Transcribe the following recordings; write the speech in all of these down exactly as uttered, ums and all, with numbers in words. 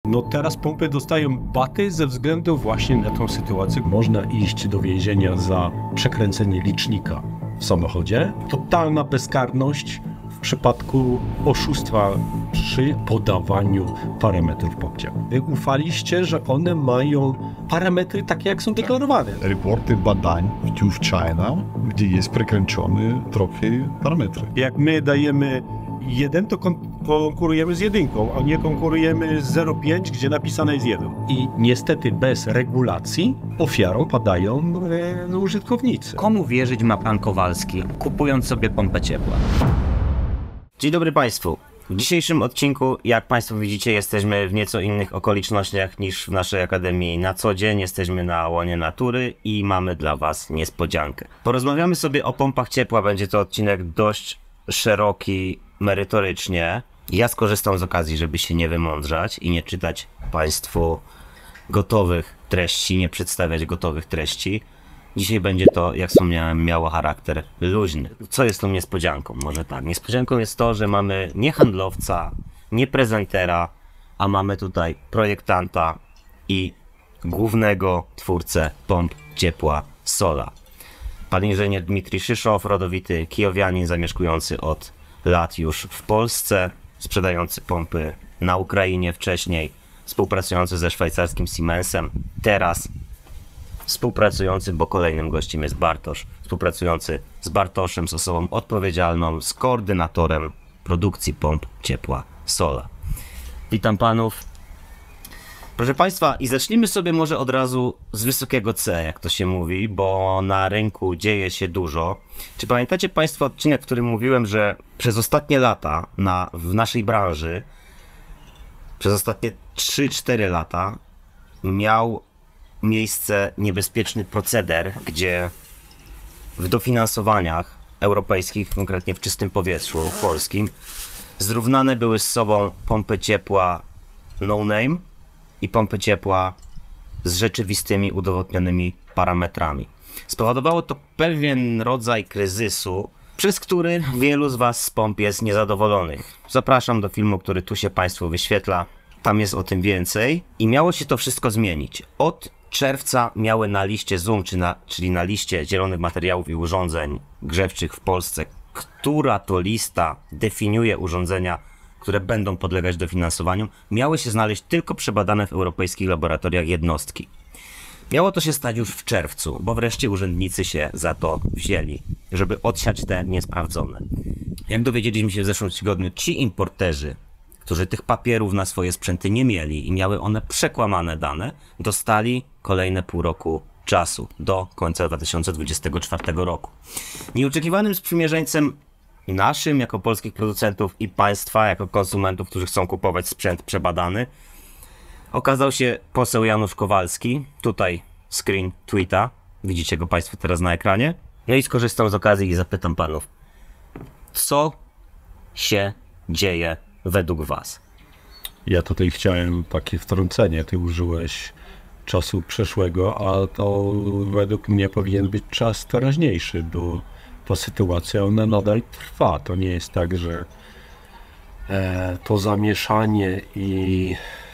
No teraz pompy dostają baty ze względu właśnie na tą sytuację. Można iść do więzienia za przekręcenie licznika w samochodzie. Totalna bezkarność w przypadku oszustwa przy podawaniu parametrów pompcia. Wy ufaliście, że one mają parametry takie, jak są deklarowane. Reporty badań w Tube China, gdzie jest przekręcony trochę parametry. Jak my dajemy jeden, to kon- konkurujemy z jedynką, a nie konkurujemy z zero przecinek pięć, gdzie napisane jest jeden. I niestety bez regulacji ofiarą padają e, użytkownicy. Komu wierzyć ma pan Kowalski, kupując sobie pompę ciepła? Dzień dobry Państwu. W dzisiejszym odcinku, jak Państwo widzicie, jesteśmy w nieco innych okolicznościach niż w naszej akademii na co dzień. Jesteśmy na łonie natury i mamy dla Was niespodziankę. Porozmawiamy sobie o pompach ciepła. Będzie to odcinek dość szeroki merytorycznie. Ja skorzystam z okazji, żeby się nie wymądrzać i nie czytać Państwu gotowych treści, nie przedstawiać gotowych treści. Dzisiaj będzie to, jak wspomniałem, miało charakter luźny. Co jest tą niespodzianką? Może tak. Niespodzianką jest to, że mamy nie handlowca, nie prezentera, a mamy tutaj projektanta i głównego twórcę pomp ciepła Sola. Pan inżynier Dmitrij Szyszow, rodowity kijowianin zamieszkujący od lat już w Polsce, sprzedający pompy na Ukrainie wcześniej, współpracujący ze szwajcarskim Siemensem, teraz współpracujący, bo kolejnym gościem jest Bartosz, współpracujący z Bartoszem, z osobą odpowiedzialną, z koordynatorem produkcji pomp ciepła Sola. Witam panów. Proszę Państwa, i zacznijmy sobie może od razu z wysokiego C, jak to się mówi, bo na rynku dzieje się dużo. Czy pamiętacie Państwo odcinek, w którym mówiłem, że przez ostatnie lata na, w naszej branży, przez ostatnie trzy cztery lata miał miejsce niebezpieczny proceder, gdzie w dofinansowaniach europejskich, konkretnie w czystym powietrzu polskim, zrównane były z sobą pompy ciepła no name i pompy ciepła z rzeczywistymi udowodnionymi parametrami. Spowodowało to pewien rodzaj kryzysu, przez który wielu z Was z pomp jest niezadowolonych. Zapraszam do filmu, który tu się Państwu wyświetla. Tam jest o tym więcej. I miało się to wszystko zmienić. Od czerwca miały na liście ZUM, czy na, czyli na liście zielonych materiałów i urządzeń grzewczych w Polsce, która to lista definiuje urządzenia, które będą podlegać dofinansowaniu, miały się znaleźć tylko przebadane w europejskich laboratoriach jednostki. Miało to się stać już w czerwcu, bo wreszcie urzędnicy się za to wzięli, żeby odsiać te niesprawdzone. Jak dowiedzieliśmy się w zeszłym tygodniu, ci importerzy, którzy tych papierów na swoje sprzęty nie mieli i miały one przekłamane dane, dostali kolejne pół roku czasu, do końca dwa tysiące dwudziestego czwartego roku. Nieoczekiwanym sprzymierzeńcem naszym, jako polskich producentów, i państwa, jako konsumentów, którzy chcą kupować sprzęt przebadany, okazał się poseł Janusz Kowalski. Tutaj screen tweeta, widzicie go Państwo teraz na ekranie. No i skorzystam z okazji i zapytam Panów, co się dzieje według Was? Ja tutaj chciałem takie wtrącenie. Ty użyłeś czasu przeszłego, a to według mnie powinien być czas teraźniejszy, bo ta sytuacja, ona nadal trwa. To nie jest tak, że e, to zamieszanie i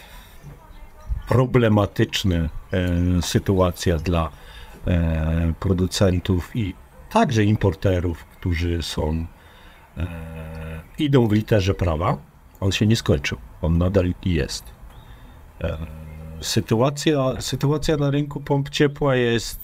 problematyczna e, sytuacja dla e, producentów i także importerów, którzy są e, idą w literze prawa, on się nie skończył. On nadal jest. E, sytuacja, sytuacja na rynku pomp ciepła jest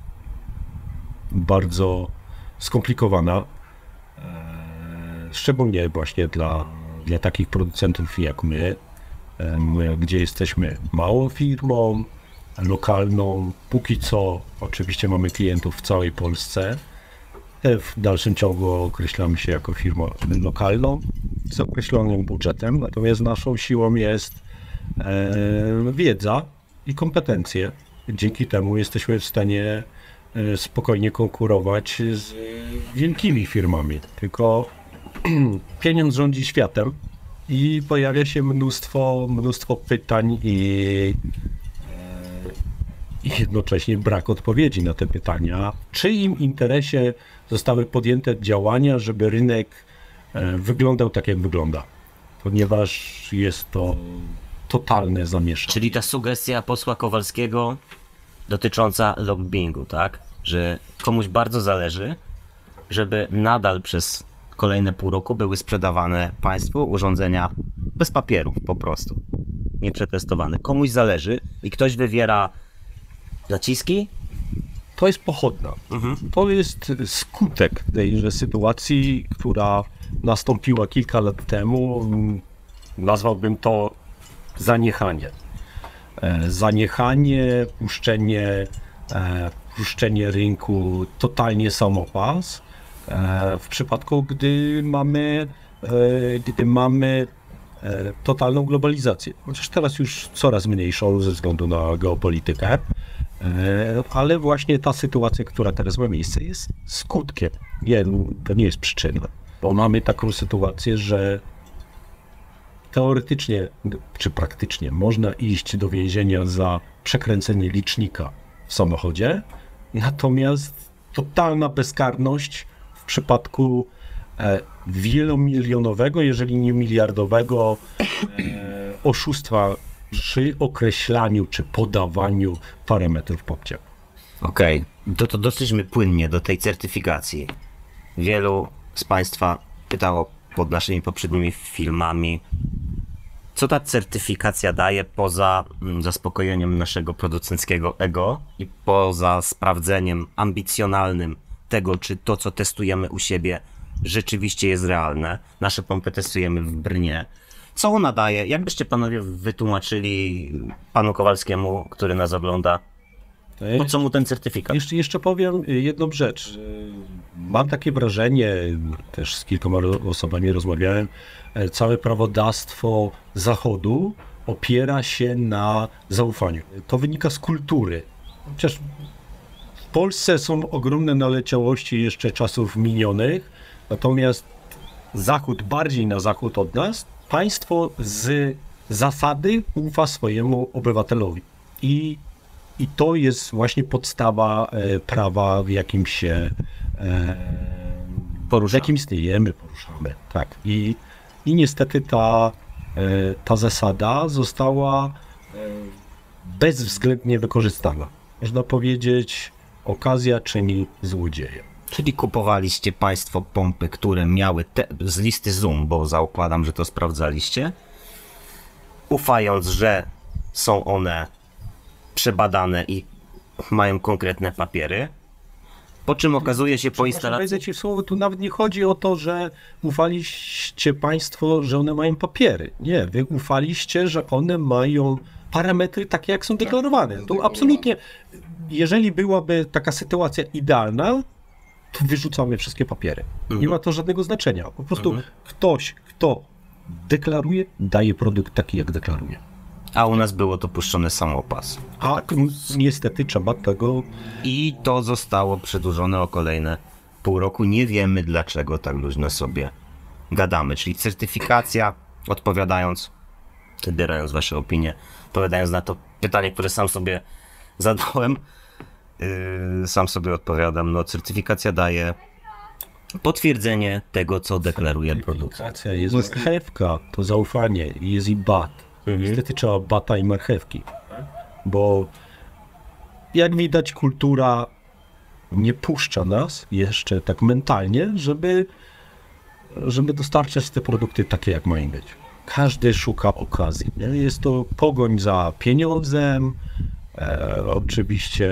bardzo skomplikowana, e, szczególnie właśnie dla, dla takich producentów jak my, e, my, gdzie jesteśmy małą firmą, lokalną. Póki co oczywiście mamy klientów w całej Polsce. W dalszym ciągu określamy się jako firmą lokalną z określonym budżetem, natomiast naszą siłą jest e, wiedza i kompetencje. Dzięki temu jesteśmy w stanie e, spokojnie konkurować z wielkimi firmami. Tylko pieniądz rządzi światem i pojawia się mnóstwo, mnóstwo pytań i i jednocześnie brak odpowiedzi na te pytania. W czyim interesie zostały podjęte działania, żeby rynek wyglądał tak, jak wygląda? Ponieważ jest to totalne zamieszanie. Czyli ta sugestia posła Kowalskiego dotycząca lobbingu, tak? Że komuś bardzo zależy, żeby nadal przez kolejne pół roku były sprzedawane państwu urządzenia bez papierów po prostu. Nieprzetestowane. Komuś zależy i ktoś wywiera naciski. To jest pochodna. Mhm. To jest skutek tejże sytuacji, która nastąpiła kilka lat temu. Nazwałbym to zaniechanie. E, zaniechanie, puszczenie, e, puszczenie rynku totalnie samopas. E, w przypadku, gdy mamy, e, gdy mamy e, totalną globalizację. Chociaż teraz już coraz mniejszą ze względu na geopolitykę. E, ale właśnie ta sytuacja, która teraz ma miejsce, jest skutkiem. Nie, to nie jest przyczyna. Bo mamy taką sytuację, że teoretycznie, czy praktycznie można iść do więzienia za przekręcenie licznika w samochodzie, natomiast totalna bezkarność w przypadku e, wielomilionowego, jeżeli nie miliardowego e, oszustwa przy określaniu czy podawaniu parametrów popcia. Okej, okay. to, to dosyćmy płynnie do tej certyfikacji. Wielu z Państwa pytało pod naszymi poprzednimi filmami, co ta certyfikacja daje poza zaspokojeniem naszego producenckiego ego i poza sprawdzeniem ambicjonalnym tego, czy to, co testujemy u siebie, rzeczywiście jest realne. Nasze pompy testujemy w Brnie. Co ona daje? Jak byście panowie wytłumaczyli panu Kowalskiemu, który nas ogląda, po co mu ten certyfikat? Jeszcze, jeszcze powiem jedną rzecz. Mam takie wrażenie, też z kilkoma osobami rozmawiałem, całe prawodawstwo Zachodu opiera się na zaufaniu. To wynika z kultury. Chociaż w Polsce są ogromne naleciałości jeszcze czasów minionych, natomiast Zachód, bardziej na zachód od nas, państwo z zasady ufa swojemu obywatelowi. I I to jest właśnie podstawa e, prawa, w jakim się e, w jakim istniejemy, poruszamy. Tak. I, i niestety ta, e, ta zasada została e, bezwzględnie wykorzystana. Można powiedzieć, okazja czyni złodzieja. Czyli kupowaliście Państwo pompy, które miały te, z listy Zoom, bo zakładam, że to sprawdzaliście, ufając, że są one przebadane i mają konkretne papiery, po czym okazuje się po instalacji... Wejdę ci w słowo, tu nawet nie chodzi o to, że ufaliście Państwo, że one mają papiery. Nie, wy ufaliście, że one mają parametry takie, jak są deklarowane. To absolutnie, jeżeli byłaby taka sytuacja idealna, to wyrzucamy wszystkie papiery. Mhm. Nie ma to żadnego znaczenia. Po prostu mhm. ktoś, kto deklaruje, daje produkt taki, jak deklaruje. A u nas było to puszczone samopas. A niestety trzeba tego... I to zostało przedłużone o kolejne pół roku. Nie wiemy, dlaczego tak luźno sobie gadamy. Czyli certyfikacja, odpowiadając, zbierając wasze opinie, odpowiadając na to pytanie, które sam sobie zadałem, yy, sam sobie odpowiadam. No, certyfikacja daje potwierdzenie tego, co deklaruje produkt. Certyfikacja jest marchewka, to zaufanie, jest i bat. Mhm. Niestety trzeba bata i marchewki, bo jak widać kultura nie puszcza nas jeszcze tak mentalnie, żeby, żeby dostarczać te produkty takie, jak mają być. Każdy szuka okazji. Nie? Jest to pogoń za pieniądzem, e, oczywiście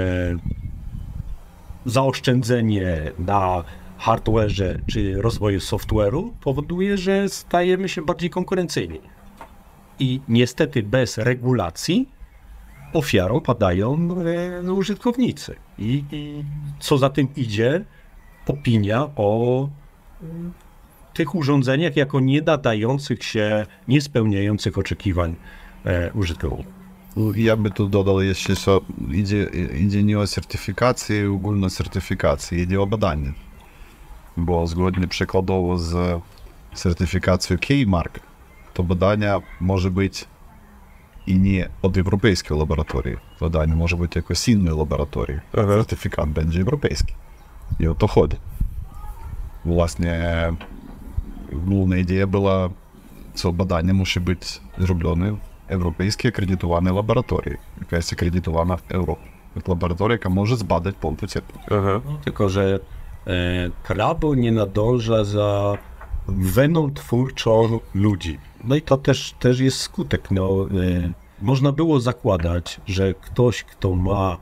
zaoszczędzenie na hardware'ze czy rozwoju software'u powoduje, że stajemy się bardziej konkurencyjni. I niestety bez regulacji ofiarą padają e, użytkownicy. I, I co za tym idzie, opinia o e, tych urządzeniach jako nie nadających się, nie spełniających oczekiwań e, użytkowników. Ja by tu dodał, jeśli so, idzie, idzie nie o certyfikację, ogólną certyfikację, idzie o badanie. Bo zgodnie przykładowo z certyfikacją K-Mark, to badania może być i nie od europejskiej laboratorii. Badanie może być jakoś innej laboratorii. Certyfikat będzie europejski. I o to chodzi. Właśnie główna idea była, co badanie musi być zrobione w europejskiej akredytowanej laboratorii, jaka jest akredytowana w Europie. To laboratoria, jaka może zbadać pompy ciepła. Tylko, że e, prawo nie nadąża za weną twórczą ludzi. No i to też, też jest skutek. No, e, można było zakładać, że ktoś, kto ma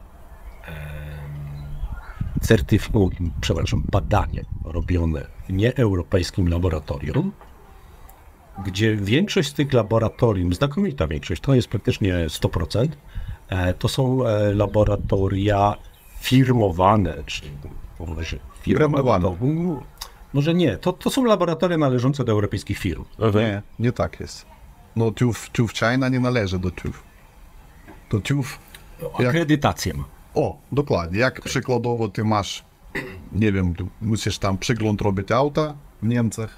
certyfikat, przepraszam, badanie robione w nieeuropejskim laboratorium, gdzie większość z tych laboratorium, znakomita większość, to jest praktycznie sto procent, to są laboratoria firmowane, czy może Firmowane. Może nie, to, to są laboratoria należące do europejskich firm. Nie, nie tak jest. No TÜV, TÜV China nie należy do TÜV. To TÜV... Jak, Akredytację ma. o, dokładnie. Jak przykładowo ty masz, nie wiem, tu musisz tam przegląd robić auta w Niemczech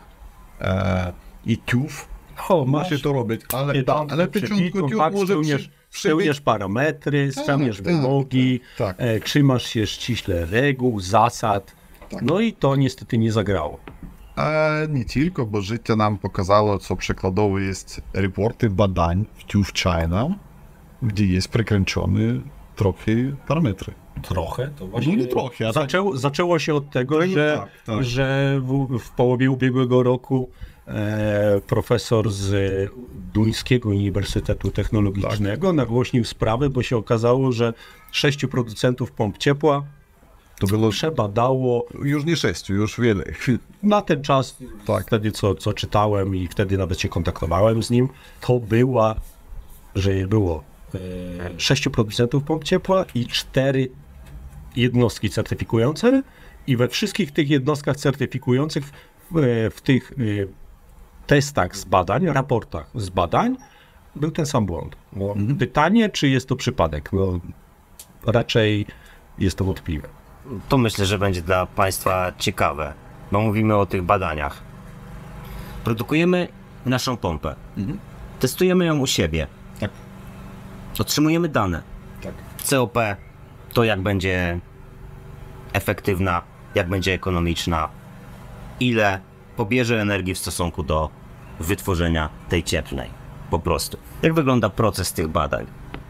e, i TÜV O, masz to robić, ale, Nie, tam ale początku TÜV tak, może spełniasz, przy, spełniasz parametry, spełniasz tak, wymogi, tak. E, trzymasz się ściśle reguł, zasad, Tak. no i to niestety nie zagrało. A nie tylko, bo życie nam pokazało, co przykładowo jest raporty badań w TÜV China, gdzie jest przekręcony trochę parametry. Trochę, to No nie trochę, a tak. Zaczęło, zaczęło się od tego, No że, tak, tak. że w, w połowie ubiegłego roku e, profesor z Duńskiego Uniwersytetu Technologicznego Tak. nagłośnił sprawę, bo się okazało, że sześciu producentów pomp ciepła To było przebadało już nie sześciu, już wiele. na ten czas, Tak. wtedy co, co czytałem i wtedy nawet się kontaktowałem z nim, to była, że było e, sześciu producentów pomp ciepła i cztery jednostki certyfikujące i we wszystkich tych jednostkach certyfikujących w, e, w tych e, testach z badań, raportach z badań był ten sam błąd. No, pytanie, czy jest to przypadek? No, raczej jest to wątpliwe. To myślę, że będzie dla Państwa ciekawe, bo mówimy o tych badaniach. Produkujemy naszą pompę. Testujemy ją u siebie. Tak. Otrzymujemy dane. Tak. C O P, to jak będzie efektywna, jak będzie ekonomiczna, ile pobierze energii w stosunku do wytworzenia tej cieplnej. Po prostu. Jak wygląda proces tych badań?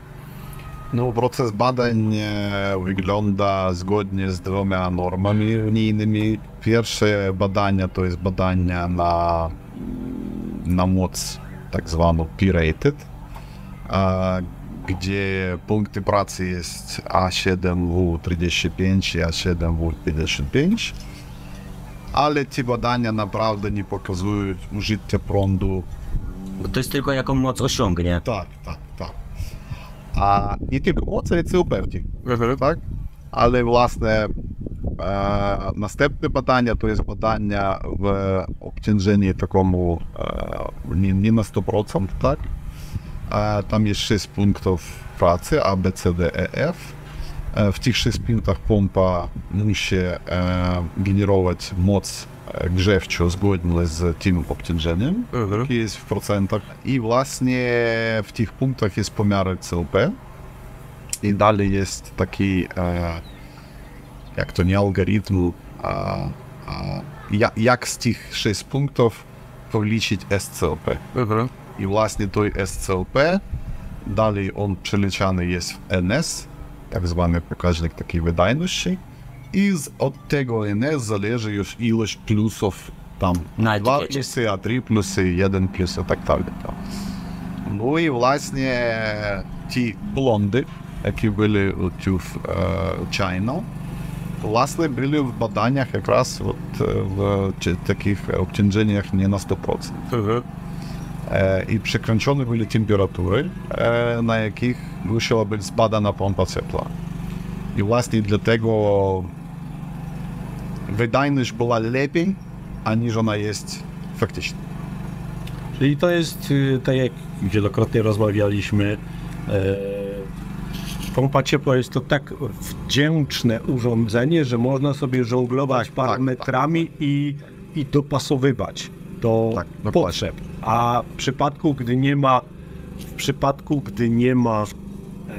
No, proces badań e, wygląda zgodnie z dwoma normami unijnymi. Pierwsze badania to jest badania na, na moc tak zwaną P-rated, a, gdzie punkty pracy jest A siedem W trzydzieści pięć i A siedem W pięćdziesiąt pięć. Ale te badania naprawdę nie pokazują użycia prądu. Bo to jest tylko jaką moc osiągnie. Tak, tak, tak. A nie tylko moc, ale це upewni. Tak? Ale własne e, następne badania to jest badania w obciążeniu takomu e, nie, nie na sto procent, tak? E, tam jest sześć punktów pracy, A, B, C, D, E, F. E, w tych sześciu punktach pompa musi e, generować moc grzewczą zgodnie z tym obciążeniem, jakie jest w procentach. I właśnie w tych punktach jest pomiar C O P. I dalej jest taki, e, jak to nie algorytm, a, a, jak, jak z tych sześciu punktów policzyć S C O P. I właśnie to S C O P, dalej on przeliczany jest w N S, tak zwany pokaźnik takiej wydajności. I z, od tego N S zależy już ilość plusów, tam Na dwa etykiecie. plusy, a trzy plusy, jeden plus i tak dalej. No i właśnie ci blondy, які були у TÜV China, власне, були в badaniach якраз от в таких obciążeniach nie na sto procent. E, I przekręcone były temperatury, e, na jakich musiała być zbadana pompa ciepła. I właśnie dlatego wydajność była lepiej, aniż ona jest faktycznie. Czyli to jest, y, tak jak wielokrotnie rozmawialiśmy, e, pompa ciepła jest to tak wdzięczne urządzenie, że można sobie żonglować Tak, parametrami i, i dopasowywać do Tak, dokładnie. potrzeb. A w przypadku, gdy nie ma w przypadku, gdy nie ma e,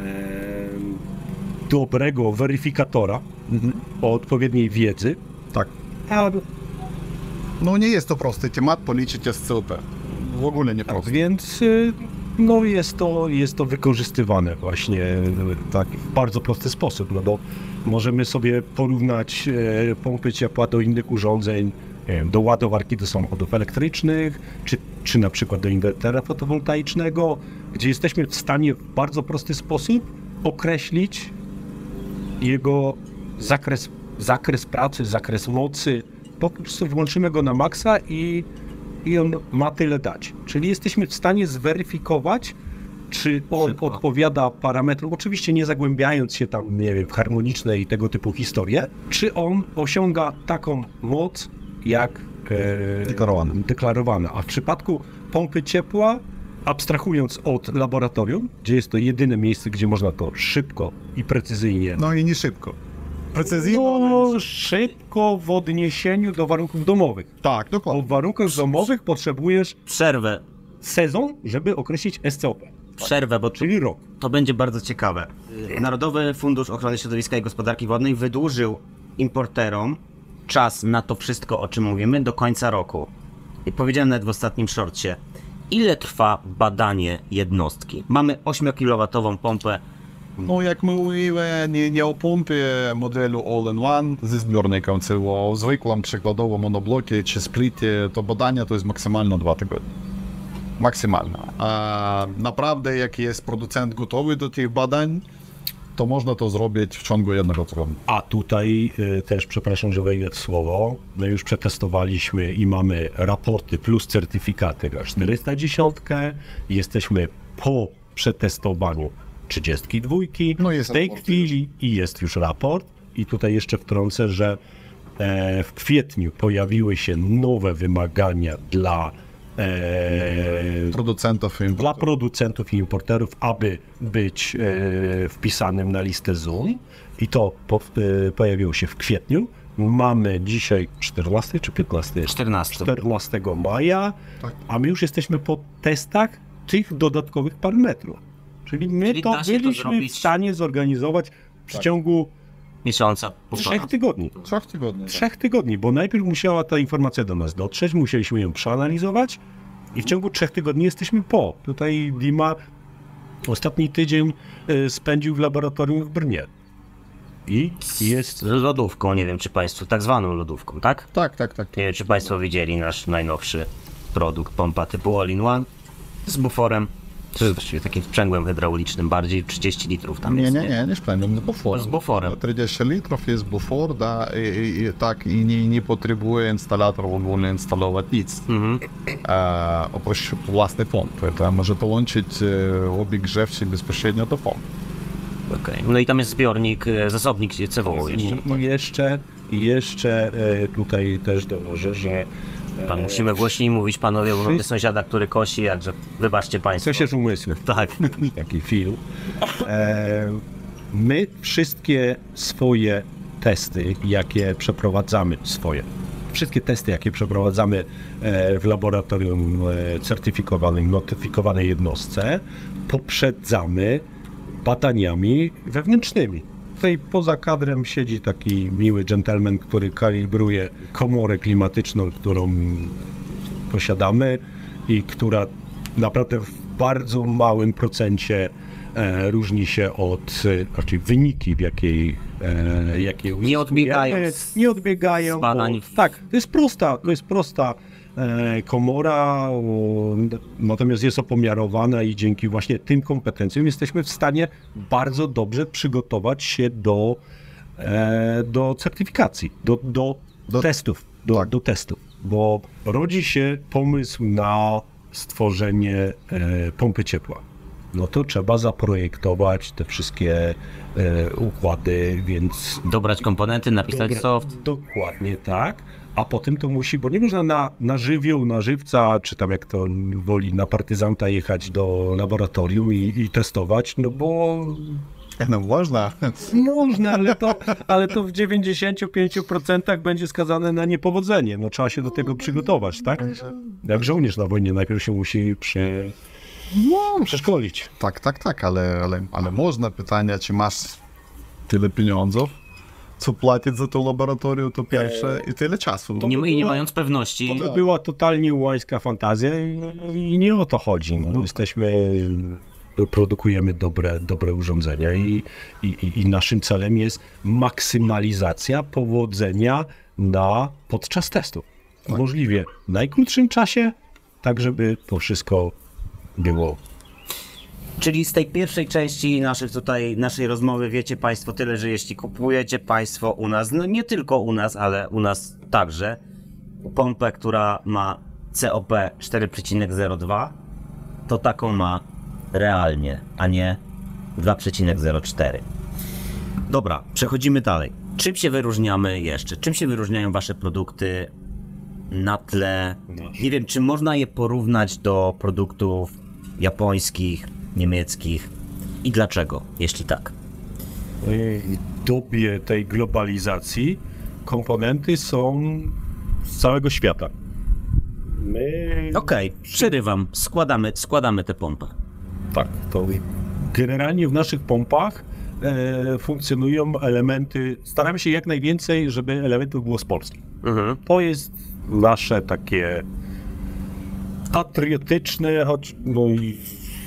dobrego weryfikatora o odpowiedniej wiedzy, Tak. a, No nie jest to prosty temat policzyć S C O P. W ogóle nie prosty. więc y, No jest to, jest to wykorzystywane właśnie w taki bardzo prosty sposób, no bo możemy sobie porównać e, pompy ciepła do innych urządzeń, nie wiem, do ładowarki do samochodów elektrycznych, czy, czy na przykład do inwertera fotowoltaicznego, gdzie jesteśmy w stanie w bardzo prosty sposób określić jego zakres, zakres pracy, zakres mocy. Po prostu włączymy go na maksa i, i on ma tyle dać. Czyli jesteśmy w stanie zweryfikować, czy on Szybko. odpowiada parametrom, oczywiście nie zagłębiając się tam, nie wiem, w harmoniczne i tego typu historie, czy on osiąga taką moc, jak e, Deklarowane. deklarowana. A w przypadku pompy ciepła, abstrahując od laboratorium, gdzie jest to jedyne miejsce, gdzie można to szybko i precyzyjnie, No i nie szybko. Precyzyjnie? no, szybko w odniesieniu do warunków domowych. Tak, Bo dokładnie. w warunkach domowych potrzebujesz Przerwę, sezon, żeby określić S C O P, przerwę, bo czyli rok. to będzie bardzo ciekawe. Narodowy Fundusz Ochrony Środowiska i Gospodarki Wodnej wydłużył importerom czas na to wszystko, o czym mówimy, do końca roku. I powiedziałem nawet w ostatnim shortcie, ile trwa badanie jednostki. Mamy ośmiokilowatową pompę, No jak mówimy, nie, nie o pompie modelu all-in-one ze zbiornikiem, tylko o zwykłym przykładowo monoblokie czy splicie, to badanie to jest maksymalnie dwa tygodnie. Maksymalnie. A naprawdę jak jest producent gotowy do tych badań, to można to zrobić w ciągu jednego tygodnia. A tutaj y, też, przepraszam, że wejdę w słowo, my już przetestowaliśmy i mamy raporty plus certyfikaty na czterysta dziesięć, jesteśmy po przetestowaniu trzydziestki dwójki, No jest w tej raport chwili i jest już raport i tutaj jeszcze wtrącę, że e, w kwietniu pojawiły się nowe wymagania dla e, Producentów i dla producentów i importerów, aby być e, wpisanym na listę ZUN i to po, e, pojawiło się w kwietniu. Mamy dzisiaj czternastego czy piętnastego? czternastego. czternastego maja, Tak. a my już jesteśmy po testach tych dodatkowych parametrów. Czyli my Czyli to da się to byliśmy zrobić- w stanie zorganizować w Tak. ciągu miesiąca. trzech tygodni. trzech tygodni. Trzech tygodni, bo najpierw musiała ta informacja do nas dotrzeć, musieliśmy ją przeanalizować i w ciągu trzech tygodni jesteśmy po. Tutaj Dima ostatni tydzień y, spędził w laboratorium w Brnie. I jest... Z lodówką, nie wiem czy Państwo, tak zwaną lodówką, tak? Tak, tak, tak. Nie wiem czy Państwo widzieli nasz najnowszy produkt, pompa typu all-in-one z buforem, czy właściwie takim sprzęgłem hydraulicznym bardziej, trzydzieści litrów tam Nie, jest. nie, nie, nie szpędem, z buforem. Z buforem. trzydzieści litrów jest bufor, da, i, i, i tak, i nie, nie potrzebuje instalator w ogóle instalować nic. Mhm. E, oprócz własnej pompy, to może połączyć e, obieg grzewczy bezpośrednio do pompy. Okej. No i tam jest zbiornik, e, zasobnik C W O jeszcze. I jeszcze, i jeszcze e, tutaj też dołożę, że Pan musimy głośniej mówić, panowie, bo mamy sąsiada, który kosi, jakże wybaczcie Państwo. coś jest umysł. Tak. Taki film. E, my wszystkie swoje testy, jakie przeprowadzamy, swoje, wszystkie testy, jakie przeprowadzamy e, w laboratorium e, certyfikowanym, notyfikowanej jednostce, poprzedzamy badaniami wewnętrznymi. Tutaj poza kadrem siedzi taki miły dżentelmen, który kalibruje komorę klimatyczną, którą posiadamy i która naprawdę w bardzo małym procencie e, różni się od, e, znaczy wyniki, w jakiej, e, jakie Nie odbiegają uzyskujemy, z- nie odbiegają. z badań. Bo, tak, to jest prosta, to jest prosta e, komora, o, natomiast jest opomiarowana i dzięki właśnie tym kompetencjom jesteśmy w stanie bardzo dobrze przygotować się do, e, do certyfikacji, do, do, Do- testów, do, tak. do testów, bo rodzi się pomysł na stworzenie e, pompy ciepła. No to trzeba zaprojektować te wszystkie e, układy, więc Dobrać komponenty, napisać Dobra, soft. Dokładnie tak. A potem to musi, bo nie można na, na żywioł, na żywca, czy tam jak to woli, na partyzanta jechać do laboratorium i, i testować, no bo No można. można, ale to, ale to w dziewięćdziesięciu pięciu procentach będzie skazane na niepowodzenie. No trzeba się do tego przygotować, tak? Jak żołnierz na wojnie najpierw się musi przy, no, przeszkolić. Tak, tak, tak, ale, ale, ale można pytanie, czy masz tyle pieniędzy, co płacić za tą laboratorię, to pierwsze i tyle czasu. Nie, I nie mając pewności. To była totalnie łańska fantazja i, i nie o to chodzi. No. Jesteśmy, produkujemy dobre, dobre urządzenia i, i, i naszym celem jest maksymalizacja powodzenia na, podczas testu. W możliwie najkrótszym czasie, tak żeby to wszystko było. Czyli z tej pierwszej części naszych tutaj, naszej rozmowy wiecie Państwo tyle, że jeśli kupujecie Państwo u nas, no nie tylko u nas, ale u nas także, pompę, która ma C O P cztery przecinek zero dwa, to taką ma realnie, a nie dwa przecinek zero cztery. Dobra, przechodzimy dalej. Czym się wyróżniamy jeszcze? Czym się wyróżniają Wasze produkty na tle? Nie wiem, czy można je porównać do produktów japońskich, niemieckich i dlaczego, jeśli tak? W dobie tej globalizacji komponenty są z całego świata. My... Okej, okay, przerywam, składamy, składamy tę pompę. Tak, to generalnie w naszych pompach e, funkcjonują elementy, staramy się jak najwięcej, żeby elementów było z Polski. Mhm. To jest nasze takie patriotyczne, choć no i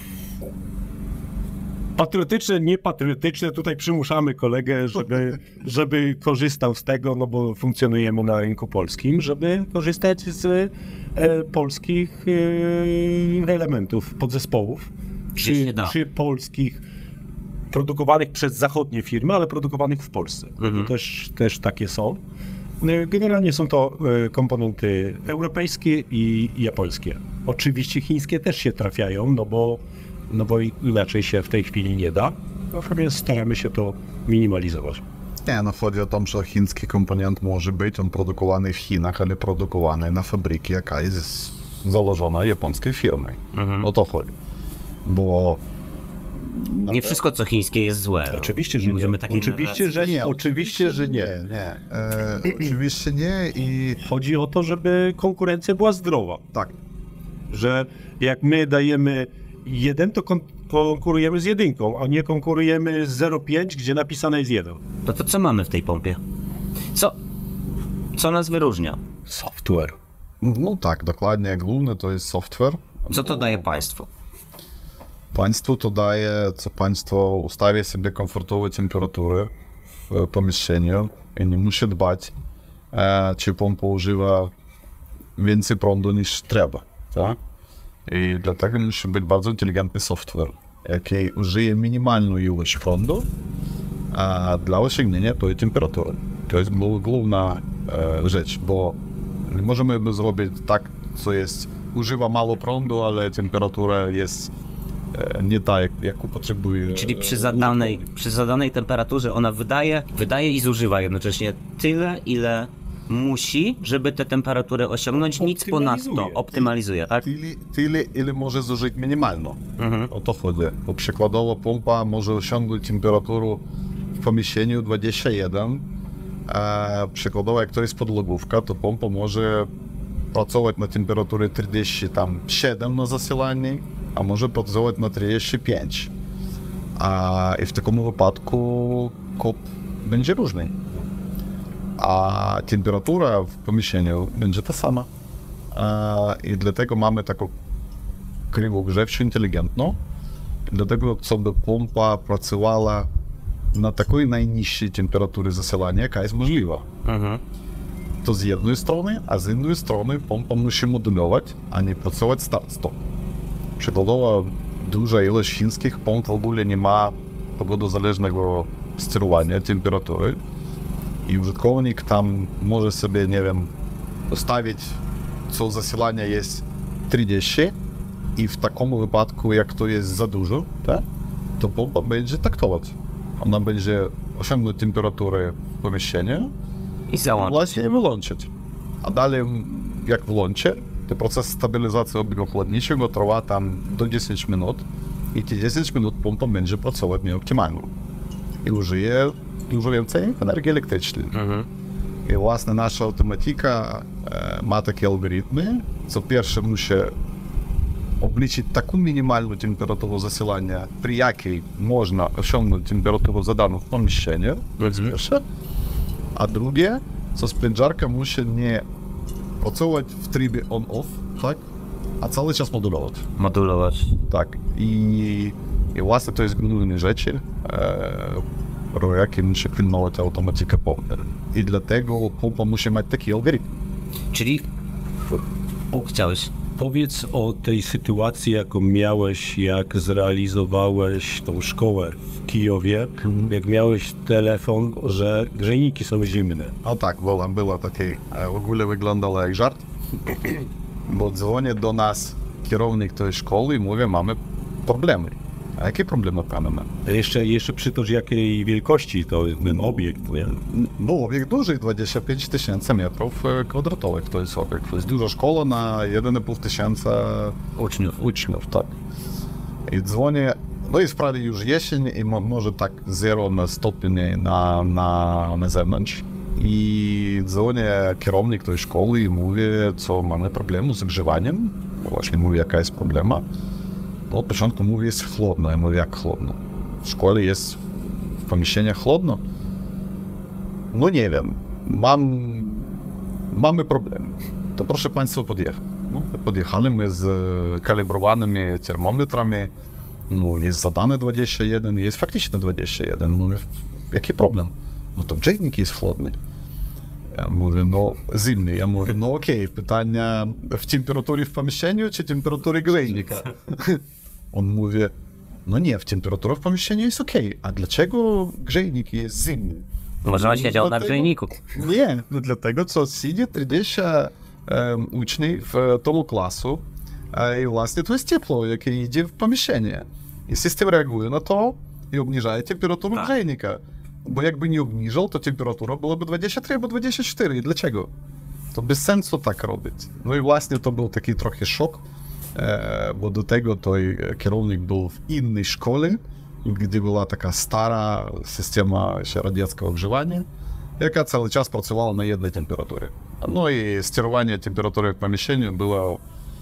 patriotyczne, niepatriotyczne, tutaj przymuszamy kolegę, żeby, żeby korzystał z tego, no bo funkcjonujemy na rynku polskim, żeby korzystać z e, polskich e, elementów, podzespołów, czy, czy polskich, produkowanych przez zachodnie firmy, ale produkowanych w Polsce. Mhm. Też, też takie są. Generalnie są to komponenty europejskie i japońskie. Oczywiście chińskie też się trafiają, no bo no bo inaczej się w tej chwili nie da, natomiast staramy się to minimalizować. Nie, no chodzi o to, że chiński komponent może być on produkowany w Chinach, ale produkowany na fabryce, jaka jest założona japońskiej firmą. Mhm. O to chodzi. Bo nie wszystko, co chińskie, jest złe. Oczywiście, że nie. Oczywiście, że nie. Oczywiście, że nie. nie. E, oczywiście nie i... Chodzi o to, żeby konkurencja była zdrowa. Tak. Że jak my dajemy jeden, to kon- konkurujemy z jedynką, a nie konkurujemy z zero przecinek pięć, gdzie napisane jest jeden. No to co mamy w tej pompie? Co, co nas wyróżnia? Software. No tak, dokładnie. Główne to jest software. Co to daje państwu? Państwu to daje, co państwo ustawia sobie komfortowe temperatury w pomieszczeniu i nie musi dbać, e, czy pompa używa więcej prądu niż trzeba. Tak? I dlatego musi być bardzo inteligentny software, jaki użyje minimalną ilość prądu a dla osiągnięcia tej temperatury. To jest główna e, rzecz, bo nie możemy zrobić tak, co jest, używa mało prądu, ale temperatura jest e, nie ta, jak, jaką potrzebuje. Czyli przy zadanej, przy zadanej temperaturze ona wydaje, wydaje i zużywa jednocześnie tyle, ile musi, żeby tę temperaturę osiągnąć, nic ponadto optymalizuje, tak? Tyle, tyle ile może zużyć minimalną. Mhm. O to chodzi. Bo przykładowo pompa może osiągnąć temperaturę w pomieszczeniu dwadzieścia jeden, a przykładowo jak to jest podlogówka, to pompa może pracować na temperaturze trzydzieści siedem na zasilaniu, a może pracować na trzydzieści pięć. A i w takim wypadku kop będzie różny. A temperatura w pomieszczeniu będzie ta sama. A, I dlatego mamy taką krywogrzewczą inteligentną. Dlatego, żeby pompa pracowała na takiej najniższej temperaturze zasilania, jaka jest możliwa. Mhm. To z jednej strony, a z innej strony pompa musi modulować, a nie pracować stop. Przykładowo duża ilość chińskich pomp w ogóle nie ma pogodozależnego sterowania temperatury. I użytkownik tam może sobie, nie wiem, ustawić, co zasilania jest trzydzieści i w takim wypadku, jak to jest za dużo, tak, to pompa będzie taktować. Ona będzie osiągnąć temperaturę w pomieszczeniu i załączyć. Właśnie wyłączyć. A dalej, jak włączy, to proces stabilizacji obiegu chłodniczego trwa tam do dziesięć minut i te dziesięć minut pompa będzie pracować nieoptymalnie. I użyje dużo więcej energii elektrycznej. Mhm. I właśnie nasza automatyka e, ma takie algorytmy, co pierwsze musi obliczyć taką minimalną temperaturę zasilania, przy jakiej można osiągnąć temperaturę zadaną w pomieszczeniu, to jest pierwsze. A drugie, co sprężarka musi nie pracować w trybie on-off, tak? A cały czas modulować. Modulować. Tak. I, i właśnie to jest główne rzeczy, e, pro jakie musi pilnować automatyka pompy. I dlatego pompa musi mieć taki algorytm. Czyli... O, chciałeś? Powiedz o tej sytuacji, jaką miałeś, jak zrealizowałeś tą szkołę w Kijowie, jak miałeś telefon, że grzejniki są zimne. O tak, było, było takie, w ogóle wyglądało jak żart, bo dzwoni do nas kierownik tej szkoły i mówi, mamy problemy. A jakie problemy mamy? Jeszcze, jeszcze przytocz, jakiej wielkości to jest ten obiekt, nie? No, obiekt duży, dwadzieścia pięć tysięcy metrów kwadratowych to jest obiekt. To jest duża szkoła na jeden i pół tysiąca Uczniów. uczniów, tak. I dzwoni, no i wprawie już jesień i mo, może tak zero na stopień na, na, na zewnątrz. I dzwoni kierownik tej szkoły i mówi, co mamy problemu z ogrzewaniem. Właśnie mówi, jaka jest problema. No, od początku mówi, jest chłodno. Ja mówię, jak chłodno? W szkole jest w pomieszczeniach chłodno? No nie wiem. Mam, mamy problem. To proszę Państwa podjechać. No, podjechali my z kalibrowanymi termometrami. No, jest zadane dwadzieścia jeden, jest faktycznie dwadzieścia jeden. Mówię, jaki problem? No to grzejnik jest chłodny. Ja mówię, no zimny. Ja mówię, no okej, pytania w temperaturze w pomieszczeniu czy temperaturze grzejnika? On mówi, no nie, w temperaturze w pomieszczeniu jest okej, a dlaczego grzejnik jest zimny? Może on siedział na Dlatego- grzejniku. Nie, no dlatego, co siedzi trzydzieści um, uczniów w tomu klasu e, i właśnie to jest ciepło, jakie idzie w pomieszczenie. I system reaguje na to i obniża temperaturę Tak. grzejnika. Bo jakby nie obniżał, to temperatura byłaby dwadzieścia trzy albo dwadzieścia cztery. I dlaczego? To bez sensu tak robić. No i właśnie to był taki trochę szok, e, bo do tego to kierownik był w innej szkole, gdzie była taka stara systema jeszcze radzieckiego ogrzewania, jaka cały czas pracowała na jednej temperaturze. No i sterowanie temperatury w pomieszczeniu było...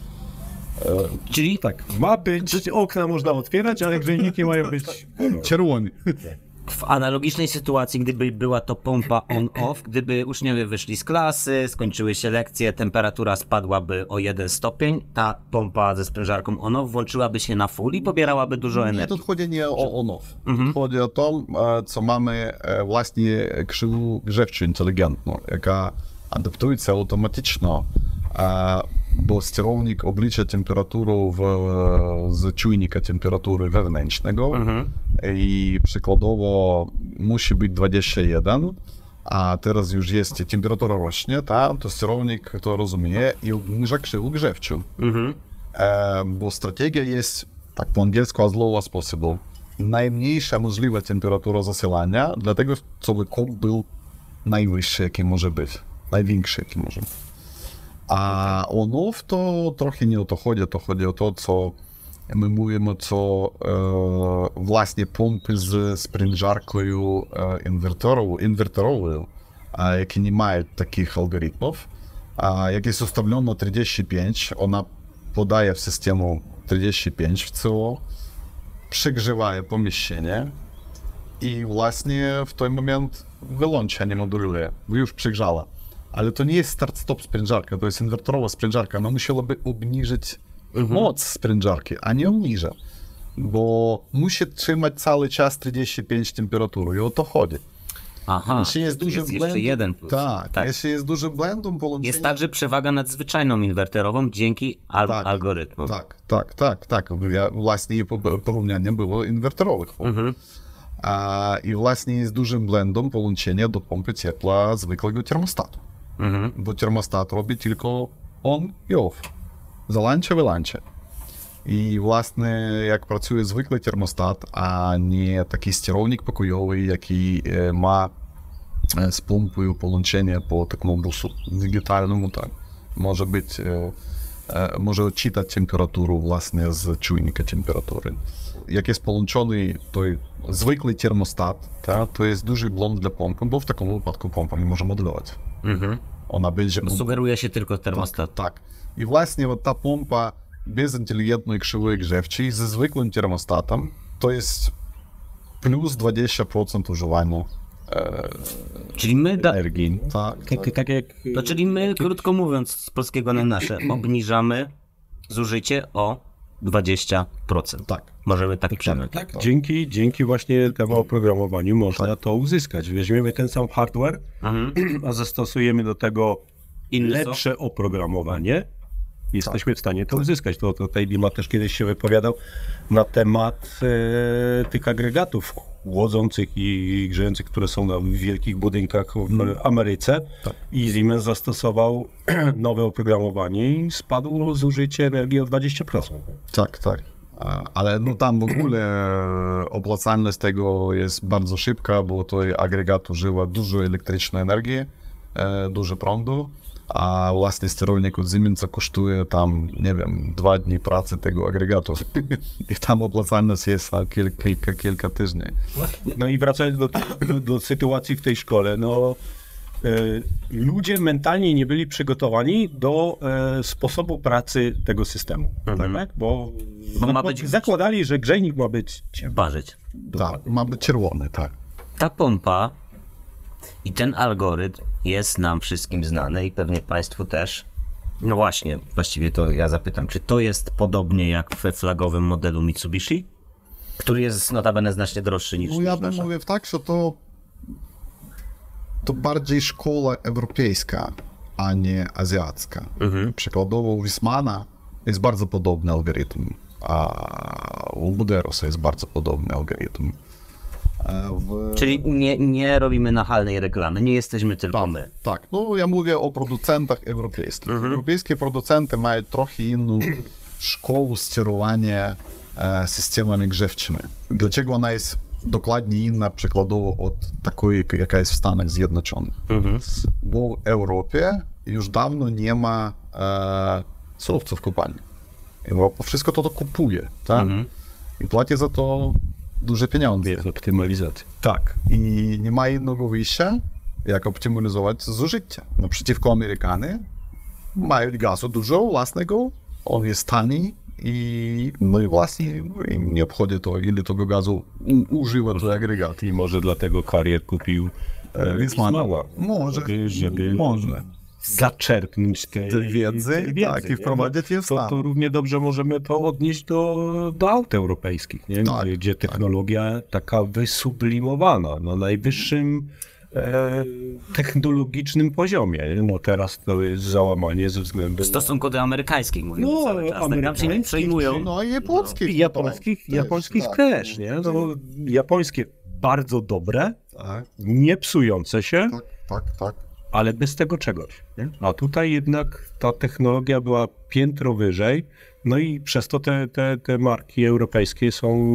Czyli Tak, ma być, okna można otwierać, ale grzejniki mają być... Czerwony. w analogicznej sytuacji, gdyby była to pompa on-off, gdyby uczniowie wyszli z klasy, skończyły się lekcje, temperatura spadłaby o jeden stopień, ta pompa ze sprężarką on-off włączyłaby się na full i pobierałaby dużo Nie, energii. тут chodzi nie o on-off. Mhm. Chodzi o to, e, co mamy e, właśnie krzywą grzewczą inteligentną, jaka adaptuje się automatycznie, e, bo sterownik oblicza temperaturę w, z czujnika temperatury wewnętrznego Mhm. i przykładowo musi być dwadzieścia jeden, a teraz już jest temperatura rośnie, ta, to sterownik to rozumie i obniża krzywą grzewczą. Mhm. E, bo strategia jest, tak po angielsku, as low as possible. Najmniejsza możliwa temperatura zasilania, dlatego żeby kąt był najwyższy, jaki może być. Największy, jaki może być. A on-off to trochę nie o to chodzi, to chodzi o to, co my mówimy, co e, właśnie pompy z sprężarką e, inwerterową, inwerterową, a jakie nie mają takich algorytmów. A jak jest ustawiona trzydzieści pięć, ona podaje w systemu trzydzieści pięć w C O, przegrzewa pomieszczenie i właśnie w ten moment wyłącza, nie moduluje, bo już przegrzała. Ale to nie jest start-stop sprężarka, to jest inwerterowa sprężarka. Ona musiałaby obniżyć moc sprężarki, a nie obniża. Bo musi trzymać cały czas trzydzieści pięć temperatury i o to chodzi. Aha, Jeśli jest dużym jest jeszcze błędem, jeden plus. tak, Tak. jeśli jest dużym błędem połączenia... Jest także przewaga nad zwyczajną inwerterową dzięki al Tak. algorytmom. Tak, tak, tak, tak. Ja, właśnie po- porównanie było inwerterowych. Mhm. A, I właśnie jest dużym błędem połączenia do pompy ciepła zwykłego termostatu. Mhm. Bo termostat robi tylko on i off. Załącza, wyłącza. I właśnie jak pracuje zwykły termostat, a nie taki sterownik pokojowy, jaki e, ma e, z pompą połączenie po takim busu digitalnemu, tak. Może być, e, e, może odczytać temperaturę właśnie z czujnika temperatury. Jak jest połączony to zwykły termostat, ta, to jest duży błąd dla pompy, bo w takim wypadku pompa nie może modulować. Mhm. Ona będzie... Sugeruje się tylko termostat. Tak, tak. I właśnie ta pompa bez inteligentnej krzywej grzewczej ze zwykłym termostatem to jest plus dwadzieścia procent używania Czyli my, da, energii. Tak, Tak, tak jak... to czyli my, krótko mówiąc, z polskiego na nasze, obniżamy zużycie o dwadzieścia procent. tak. Możemy tak przejąć. Tak, dzięki, dzięki właśnie temu oprogramowaniu można to uzyskać. Weźmiemy ten sam hardware, a zastosujemy do tego Inny lepsze oprogramowanie, jesteśmy w stanie to uzyskać. To, to Tejbi ma też kiedyś się wypowiadał na temat e, tych agregatów chłodzących i grzejących, które są na wielkich budynkach w Ameryce. Tak. I Siemens zastosował nowe oprogramowanie i spadło zużycie energii o dwadzieścia procent. Tak, tak. A, Ale no tam w ogóle e, opłacalność tego jest bardzo szybka, bo to agregat używa dużo elektrycznej energii, e, dużo prądu, a własny sterownik od Siemensa kosztuje tam, nie wiem, dwa dni pracy tego agregatu. I tam opłacalność jest na kilka, kilka, kilka tygodni. No i wracając do, do, do sytuacji w tej szkole, no e, ludzie mentalnie nie byli przygotowani do e, sposobu pracy tego systemu, Mhm. tak? Bo, Bo ma no, być- zakładali, że grzejnik ma być ciemny. Parzyć. Tak, ma być czerwony, tak. Ta pompa i ten algorytm jest nam wszystkim znany i pewnie Państwu też. No właśnie, właściwie to ja zapytam, czy to jest podobnie jak we flagowym modelu Mitsubishi, który jest notabene znacznie droższy niż, No ja niż bym nasza? mówił tak, że to, to bardziej szkoła europejska, a nie azjatycka. Mhm. Przykładowo u Wismana jest bardzo podobny algorytm, a u Buderosa jest bardzo podobny algorytm. E, W... Czyli nie, nie robimy nachalnej reklamy, nie jesteśmy tylko my. Tak, no ja mówię o producentach europejskich. Europejskie producenty mają trochę inną szkołę sterowania e, systemami grzewczymi. Dlaczego ona jest dokładnie inna przykładowo od takiej, jaka jest w Stanach Zjednoczonych? Bo w Europie już dawno nie ma e, surowców kopalni. Europa wszystko to, to kupuje, tak? I płaci za to duże pieniądze. Jest optymalizacja. Tak. I nie ma innego wyjścia, jak optymalizować zużycie. Naprzeciwko Amerykanie mają gazu dużo własnego, on jest tani i no i właśnie im nie obchodzi to, ile tego gazu u- używa ten agregat. I może dlatego Carrier kupił e, Wismana. Wismana. Może, żeby, żeby może. zaczerpnąć tej, Tej wiedzy, tej tak, i nie? wprowadzić je w to, stan. to równie dobrze możemy to odnieść do, do aut europejskich, nie? Tak, gdzie, gdzie technologia taka wysublimowana na najwyższym e, technologicznym poziomie. No teraz to jest załamanie ze względu W stosunku do amerykańskich mówimy No, cały czas. Tak, nam się nie amerykańskich, przejmują. No i japońskich. i japońskich, też, japońskich tak. też, nie? No, japońskie bardzo dobre, Tak, nie psujące się, tak, tak, tak. ale bez tego czegoś. Nie? A tutaj jednak ta technologia była piętro wyżej, no i przez to te, te, te marki europejskie są,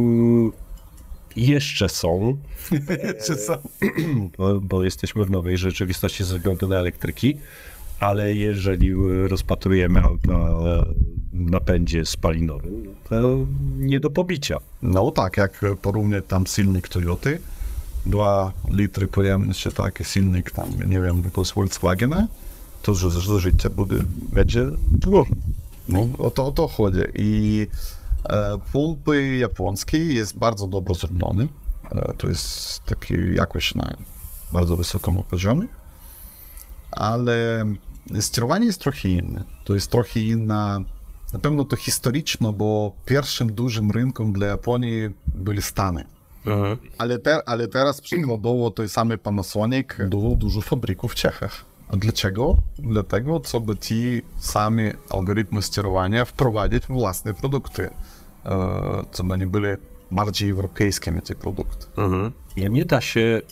jeszcze są, Czy co? bo, bo jesteśmy w nowej rzeczywistości ze względu na elektryki, ale jeżeli rozpatrujemy auta na napędzie spalinowym, to nie do pobicia. No tak, jak porównać tam silnik Toyoty, dwa litry pojemności, taki silnik tam, nie wiem, z Volkswagena, to że zużycie буде, będzie dużo. No, o to, o to chodzi. I e, pompy japońskie jest bardzo dobrze zrobione. E, to jest taki jakość na bardzo wysokim poziomie. Ale sterowanie jest trochę inne. To jest trochę inna, na pewno to historyczne, bo pierwszym dużym rynkiem dla Japonii byli Stany. Ale, te, ale teraz przykładowo той самий Panasonic było dużo fabryków w Czechach. A dlaczego? Dlatego, co by ci sami algorytmy sterowania wprowadzić w własne produkty, e, co by nie byli bardziej europejskimi te produkty. Nie da się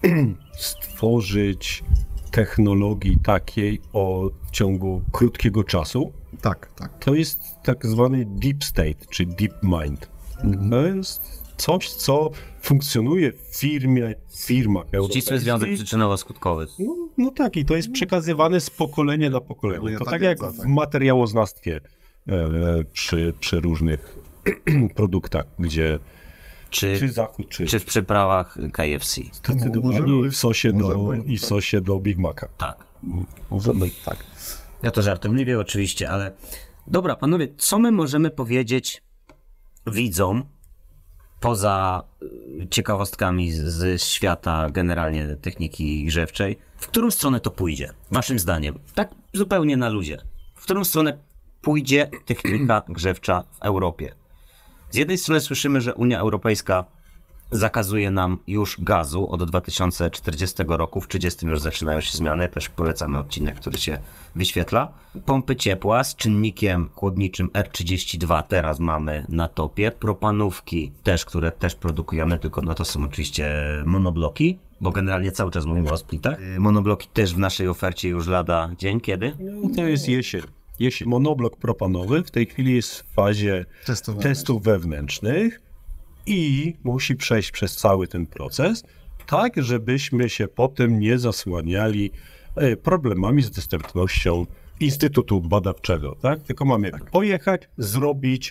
stworzyć technologii takiej o w ciągu krótkiego czasu. Tak, tak. To jest tak zwany deep state, czy deep mind. To jest coś, co funkcjonuje w firmie, w firmach Ścisły europejskich. związek przyczynowo-skutkowy. No, no tak, i to jest przekazywane z pokolenia na pokolenie. Ja To tak tak jak wiedza, w tak. materiałoznawstwie e, przy, przy różnych produktach, gdzie czy Czy, Zachód, czy, czy w przyprawach K F C. zdecydowanie w sosie do, Może być, i w sosie do Big Maca. Tak. Może być tak. Ja to żartobliwie oczywiście, ale dobra, panowie, co my możemy powiedzieć widzom poza ciekawostkami z, z świata generalnie techniki grzewczej, w którą stronę to pójdzie, waszym zdaniem? Tak zupełnie na luzie. W którą stronę pójdzie technika grzewcza w Europie? Z jednej strony słyszymy, że Unia Europejska zakazuje nam już gazu od dwa tysiące czterdziestego roku, w trzydziestym już zaczynają się zmiany, też polecamy odcinek, który się wyświetla. Pompy ciepła z czynnikiem chłodniczym R trzydzieści dwa teraz mamy na topie, propanówki też, które też produkujemy, tylko no to są oczywiście monobloki, bo generalnie cały czas mówimy o splitach. Monobloki też w naszej ofercie już lada dzień, kiedy? No, to jest jesień. Jesień. Monoblok propanowy w tej chwili jest w fazie Testów testów wewnętrznych i musi przejść przez cały ten proces, tak żebyśmy się potem nie zasłaniali e, problemami z dostępnością Instytutu Badawczego, tak? Tylko mamy pojechać, zrobić.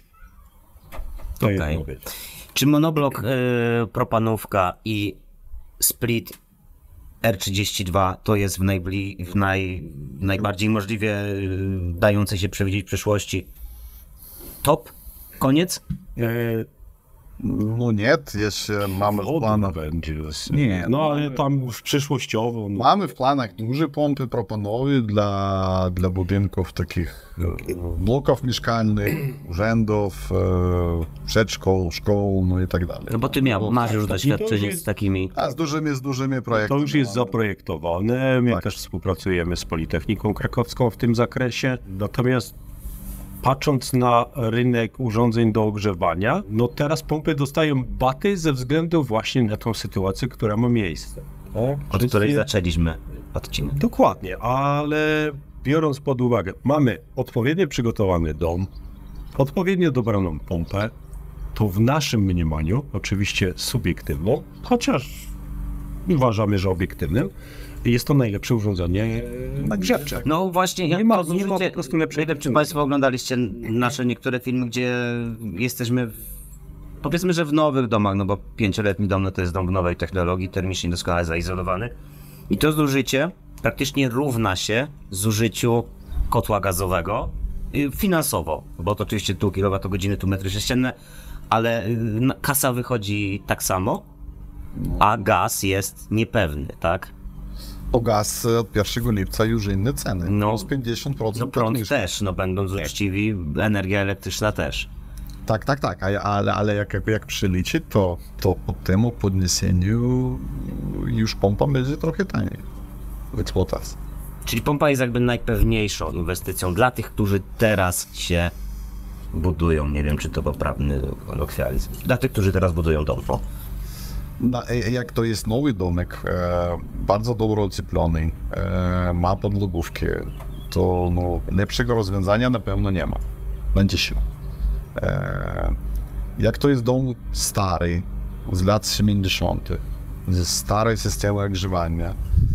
To Okej. jest mówię. Czy monoblok, y, propanówka i split R trzydzieści dwa to jest w, najbli, w naj, najbardziej możliwie y, dającej się przewidzieć przyszłości top? Koniec? E, No nie, jeszcze mamy w Woda planach. będzie. Nie, No ale tam w przyszłościowo. No, Mamy w planach duże pompy propanowe dla, dla budynków takich e, bloków mieszkalnych, urzędów, e, przedszkol, szkół, no i tak dalej. No bo ty miał, masz już doświadczenie jest- z takimi. A z dużymi, z dużymi to projektami. już jest zaprojektowane. My Tak. też współpracujemy z Politechniką Krakowską w tym zakresie. Natomiast patrząc na rynek urządzeń do ogrzewania, no teraz pompy dostają baty ze względu właśnie na tą sytuację, która ma miejsce. Tak? Od Wszystkie- której zaczęliśmy odcinek. Dokładnie, ale biorąc pod uwagę, mamy odpowiednio przygotowany dom, odpowiednio dobraną pompę, to w naszym mniemaniu, oczywiście subiektywną, chociaż uważamy, że obiektywnym, jest to najlepsze urządzenie grzewcze. No właśnie, jak Nie ma- to nie ma zużycie- po prostu lepszego nie wiem, czy Państwo oglądaliście nasze niektóre filmy, gdzie jesteśmy w, powiedzmy, że w nowych domach, no bo pięcioletni dom no to jest dom w nowej technologii, termicznie doskonale zaizolowany. I to zużycie praktycznie równa się zużyciu kotła gazowego y, finansowo, bo to oczywiście tu kilowatogodziny, tu metry sześcienne, ale y, na- kasa wychodzi tak samo, a gaz jest niepewny, tak? To gaz od pierwszego lipca już inne ceny. No. Plus pięćdziesiąt procent. No prąd obniżki. też, no będąc uczciwi, energia elektryczna też. Tak, tak, tak, a- ale, ale jak, jak, jak przeliczyć, to, to po temu podniesieniu już pompa będzie trochę taniej w eksploatacji. Czyli pompa jest jakby najpewniejszą inwestycją dla tych, którzy teraz się budują. Nie wiem, czy to poprawny kolokwializm. Dla tych, którzy teraz budują dom. O. Na, e- jak to jest nowy domek, e, bardzo dobrze ocieplony, e, ma podlogówkę, to no, lepszego rozwiązania na pewno nie ma. Będzie się. E, jak to jest dom stary, z lat siedemdziesiątych, ze starej systemy ogrzewania,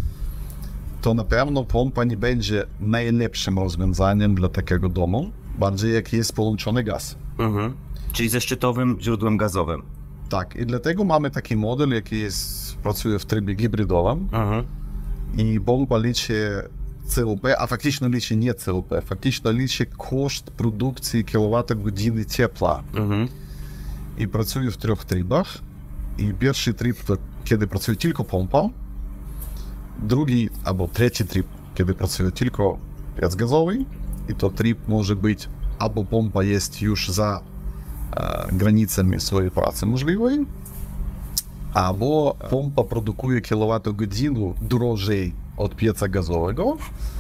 to na pewno pompa nie będzie najlepszym rozwiązaniem dla takiego domu, bardziej jak jest połączony gaz. Mhm. Czyli ze szczytowym źródłem gazowym. Tak, i dlatego mamy taki model, jaki jest, pracuje w trybie hybrydowym Mhm. i pompa liczy C L P, a faktycznie liczy nie C L P, faktycznie liczy koszt produkcji kilowatogodziny ciepła. Mhm. I pracuje w trzech trybach. I pierwszy tryb to kiedy pracuje tylko pompa, drugi albo trzeci tryb, kiedy pracuje tylko piec gazowy, i to tryb może być albo pompa jest już za e, granicami swojej pracy możliwej, albo pompa produkuje kilowatogodzinę drożej od pieca gazowego.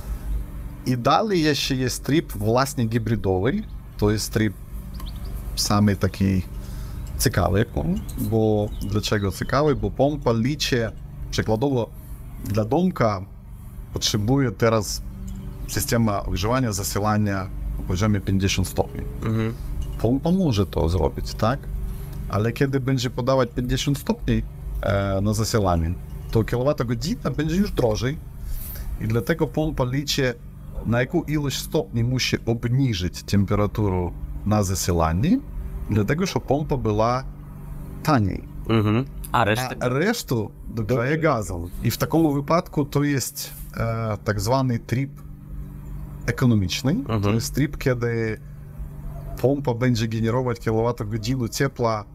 I dalej jeszcze jest tryb właśnie hybrydowy, to jest tryb samy taki ciekawy, bo dlaczego ciekawy? Bo pompa liczy, przykładowo dla domka potrzebuje teraz systema ogrzewania, zasilania na poziomie pięćdziesiąt stopni. Mhm. Pompa może to zrobić, tak? Ale kiedy będzie podawać pięćdziesiąt stopni e, na zasilanie, to kilowatogodzina będzie już drożej i dlatego pompa liczy, na jaką ilość stopni musi obniżyć temperaturę na zasilanie, dlatego że pompa była taniej. Mhm. A resztę? A resztу dodaje gazem. I w takim wypadku to jest e, tak zwany tryb ekonomiczny. Mhm. To jest tryb, kiedy pompa będzie generować kilowatogodzinę ciepła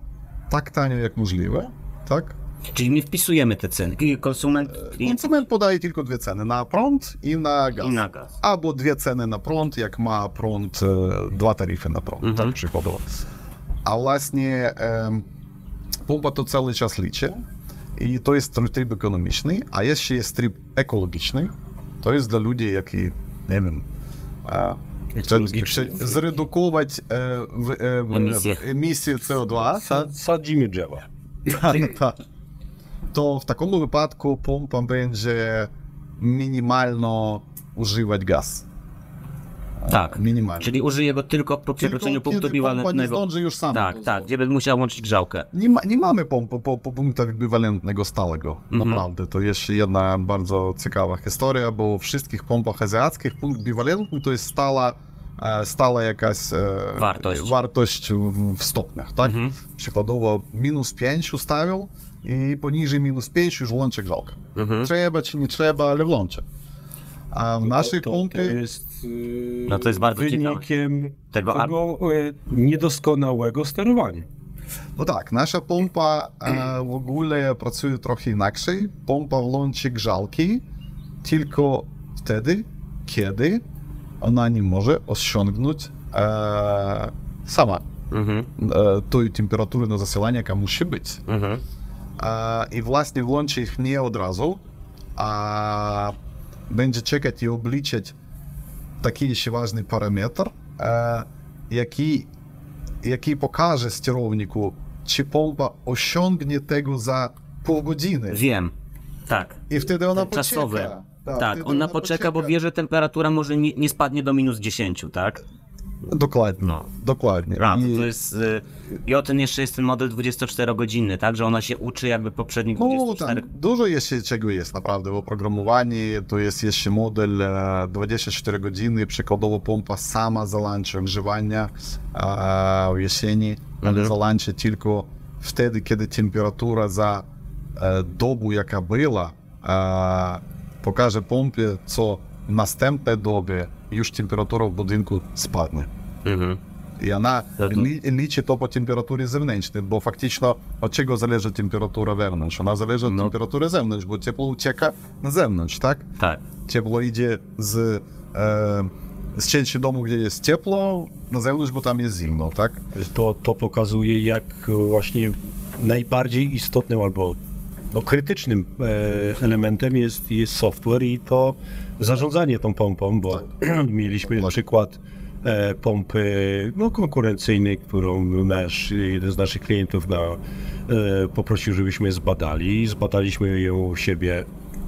tak tanio jak możliwe, tak? Czyli my wpisujemy te ceny. I konsument, klient Konsument podaje tylko dwie ceny, na prąd i na gaz. i na gaz. Albo dwie ceny na prąd, jak ma prąd, e, dwa taryfy na prąd, Mhm. tak przykładowo. A właśnie e, pompa to cały czas liczy i to jest tryb ekonomiczny, a jeśli jest tryb ekologiczny, to jest dla ludzi, які, nie wiem, e, Ekologiczny. chce zredukować e, w, e, w, Emisję. emisję C O dwa, Sa- Sadzimy drzewa. tak, tak. To w takim wypadku pompa będzie minimalno używać gaz. Tak. Minimalnie. Czyli użyję go tylko po przekroczeniu punktu kiedy pompa nie biwalentnego. zdąży już sam. Tak, tak, gdzie będę musiał łączyć grzałkę. Nie, ma, nie mamy pompy po, po punktach biwalentnego stałego. Mhm. Naprawdę. To jeszcze jedna bardzo ciekawa historia, bo w wszystkich pompach azjatyckich punkt biwalentny to jest stała, e, stała jakaś e, Wartość. wartość w, w stopniach. Tak? Mhm. Przykładowo minus pięć ustawił i poniżej minus pięć już włączę grzałkę. Mhm. Trzeba czy nie trzeba, ale włączę. A w naszej to, pompie... to jest yy, No to jest bardzo wynikiem Tego ar- tego yy, niedoskonałego sterowania. No tak, nasza pompa e, w ogóle pracuje trochę inaczej. Pompa włączy grzałki tylko wtedy, kiedy ona nie może osiągnąć e, sama Mhm. e, tej temperatury na zasilanie, jaka musi być. Mhm. E, I właśnie włączy ich nie od razu, a będzie czekać i obliczyć taki jeszcze ważny parametr, e, jaki, jaki pokaże sterowniku, czy pompa osiągnie tego za pół godziny. Wiem. Tak. I wtedy ona Czasowe. poczeka. Tak, wtedy ona poczeka, bo wie, że temperatura może nie, nie spadnie do minus dziesięć, tak? Dokładnie, No. dokładnie. A, to, I, to jest... Y, I o ten jeszcze jest ten model dwudziestoczterogodzinny, tak? Że ona się uczy jakby poprzednich no, dwudziestu tam czterech. dużo jeszcze czego jest naprawdę w oprogramowaniu. To jest jeszcze model e, dwadzieścia cztery godziny, przykładowo pompa sama załącza ogrzewania e, w jesieni, ale Mhm. załącza tylko wtedy, kiedy temperatura za e, dobę, jaka była, e, pokaże pompie, co w następnej dobie już temperatura w budynku spadnie. Mhm. I ona Tak. li, liczy to po temperaturze zewnętrznej, bo faktycznie od czego zależy temperatura wewnątrz? Ona zależy od No. temperatury zewnątrz, bo ciepło ucieka na zewnątrz, tak? Tak. Ciepło idzie z, e, z części domu, gdzie jest ciepło, na zewnątrz, bo tam jest zimno, tak? To, to pokazuje, jak właśnie najbardziej istotnym albo no, krytycznym e, elementem jest, jest software i to zarządzanie tą pompą, bo mieliśmy przykład e, pompy no, konkurencyjnej, którą nasz, jeden z naszych klientów na, e, poprosił, żebyśmy zbadali. Zbadaliśmy ją u siebie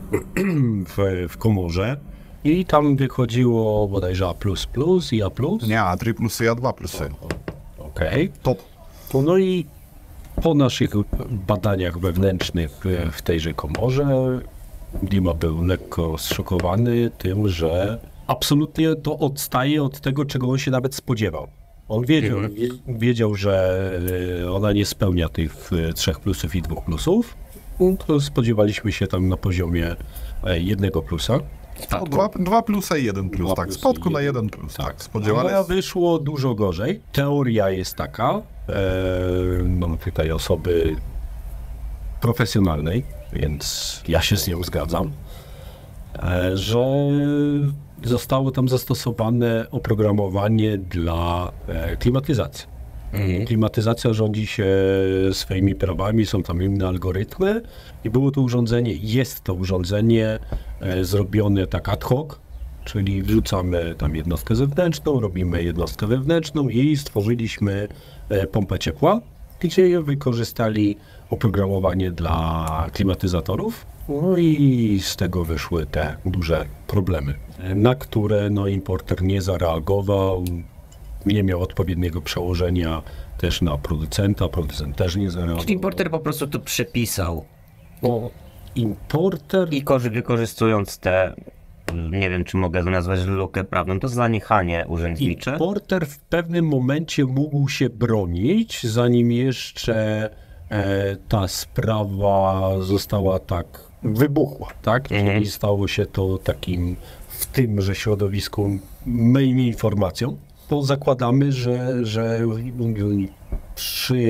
w, w komorze i tam wychodziło bodajże A plus plus i A plus. Nie, A trzy plusy i A dwa plusy. Okej. Top. No i po naszych badaniach wewnętrznych w tejże komorze Dima był lekko zszokowany tym, że absolutnie to odstaje od tego, czego on się nawet spodziewał. On wiedział, wie- wiedział, że e, ona nie spełnia tych e, trzech plusów i dwóch plusów. No to spodziewaliśmy się tam na poziomie e, jednego plusa. No, dwa, dwa plusa i jeden plus, Dwa tak. plusy Spadku i na jeden. jeden plus, tak. A Spodziewali wyszło dużo gorzej. Teoria jest taka, e, mam tutaj osoby profesjonalnej, więc ja się z nią zgadzam, e, że zostało tam zastosowane oprogramowanie dla e, klimatyzacji. Klimatyzacja rządzi się swoimi prawami, są tam inne algorytmy i było to urządzenie, jest to urządzenie e, zrobione tak ad hoc, czyli wrzucamy tam jednostkę zewnętrzną, robimy jednostkę wewnętrzną i stworzyliśmy e, pompę ciepła, gdzie wykorzystali oprogramowanie dla klimatyzatorów. No i z tego wyszły te duże problemy, e, na które no, importer nie zareagował, nie miał odpowiedniego przełożenia też na producenta, producent też nie zareagował. Czyli importer po prostu to przepisał Bo importer i korzy- wykorzystując te, nie wiem czy mogę to nazwać lukę prawną, to zaniechanie urzędnicze. Importer w pewnym momencie mógł się bronić, zanim jeszcze e, ta sprawa została tak wybuchła, tak? Mhm. Czyli stało się to takim w tymże środowisku main informacją. To zakładamy, że, że przy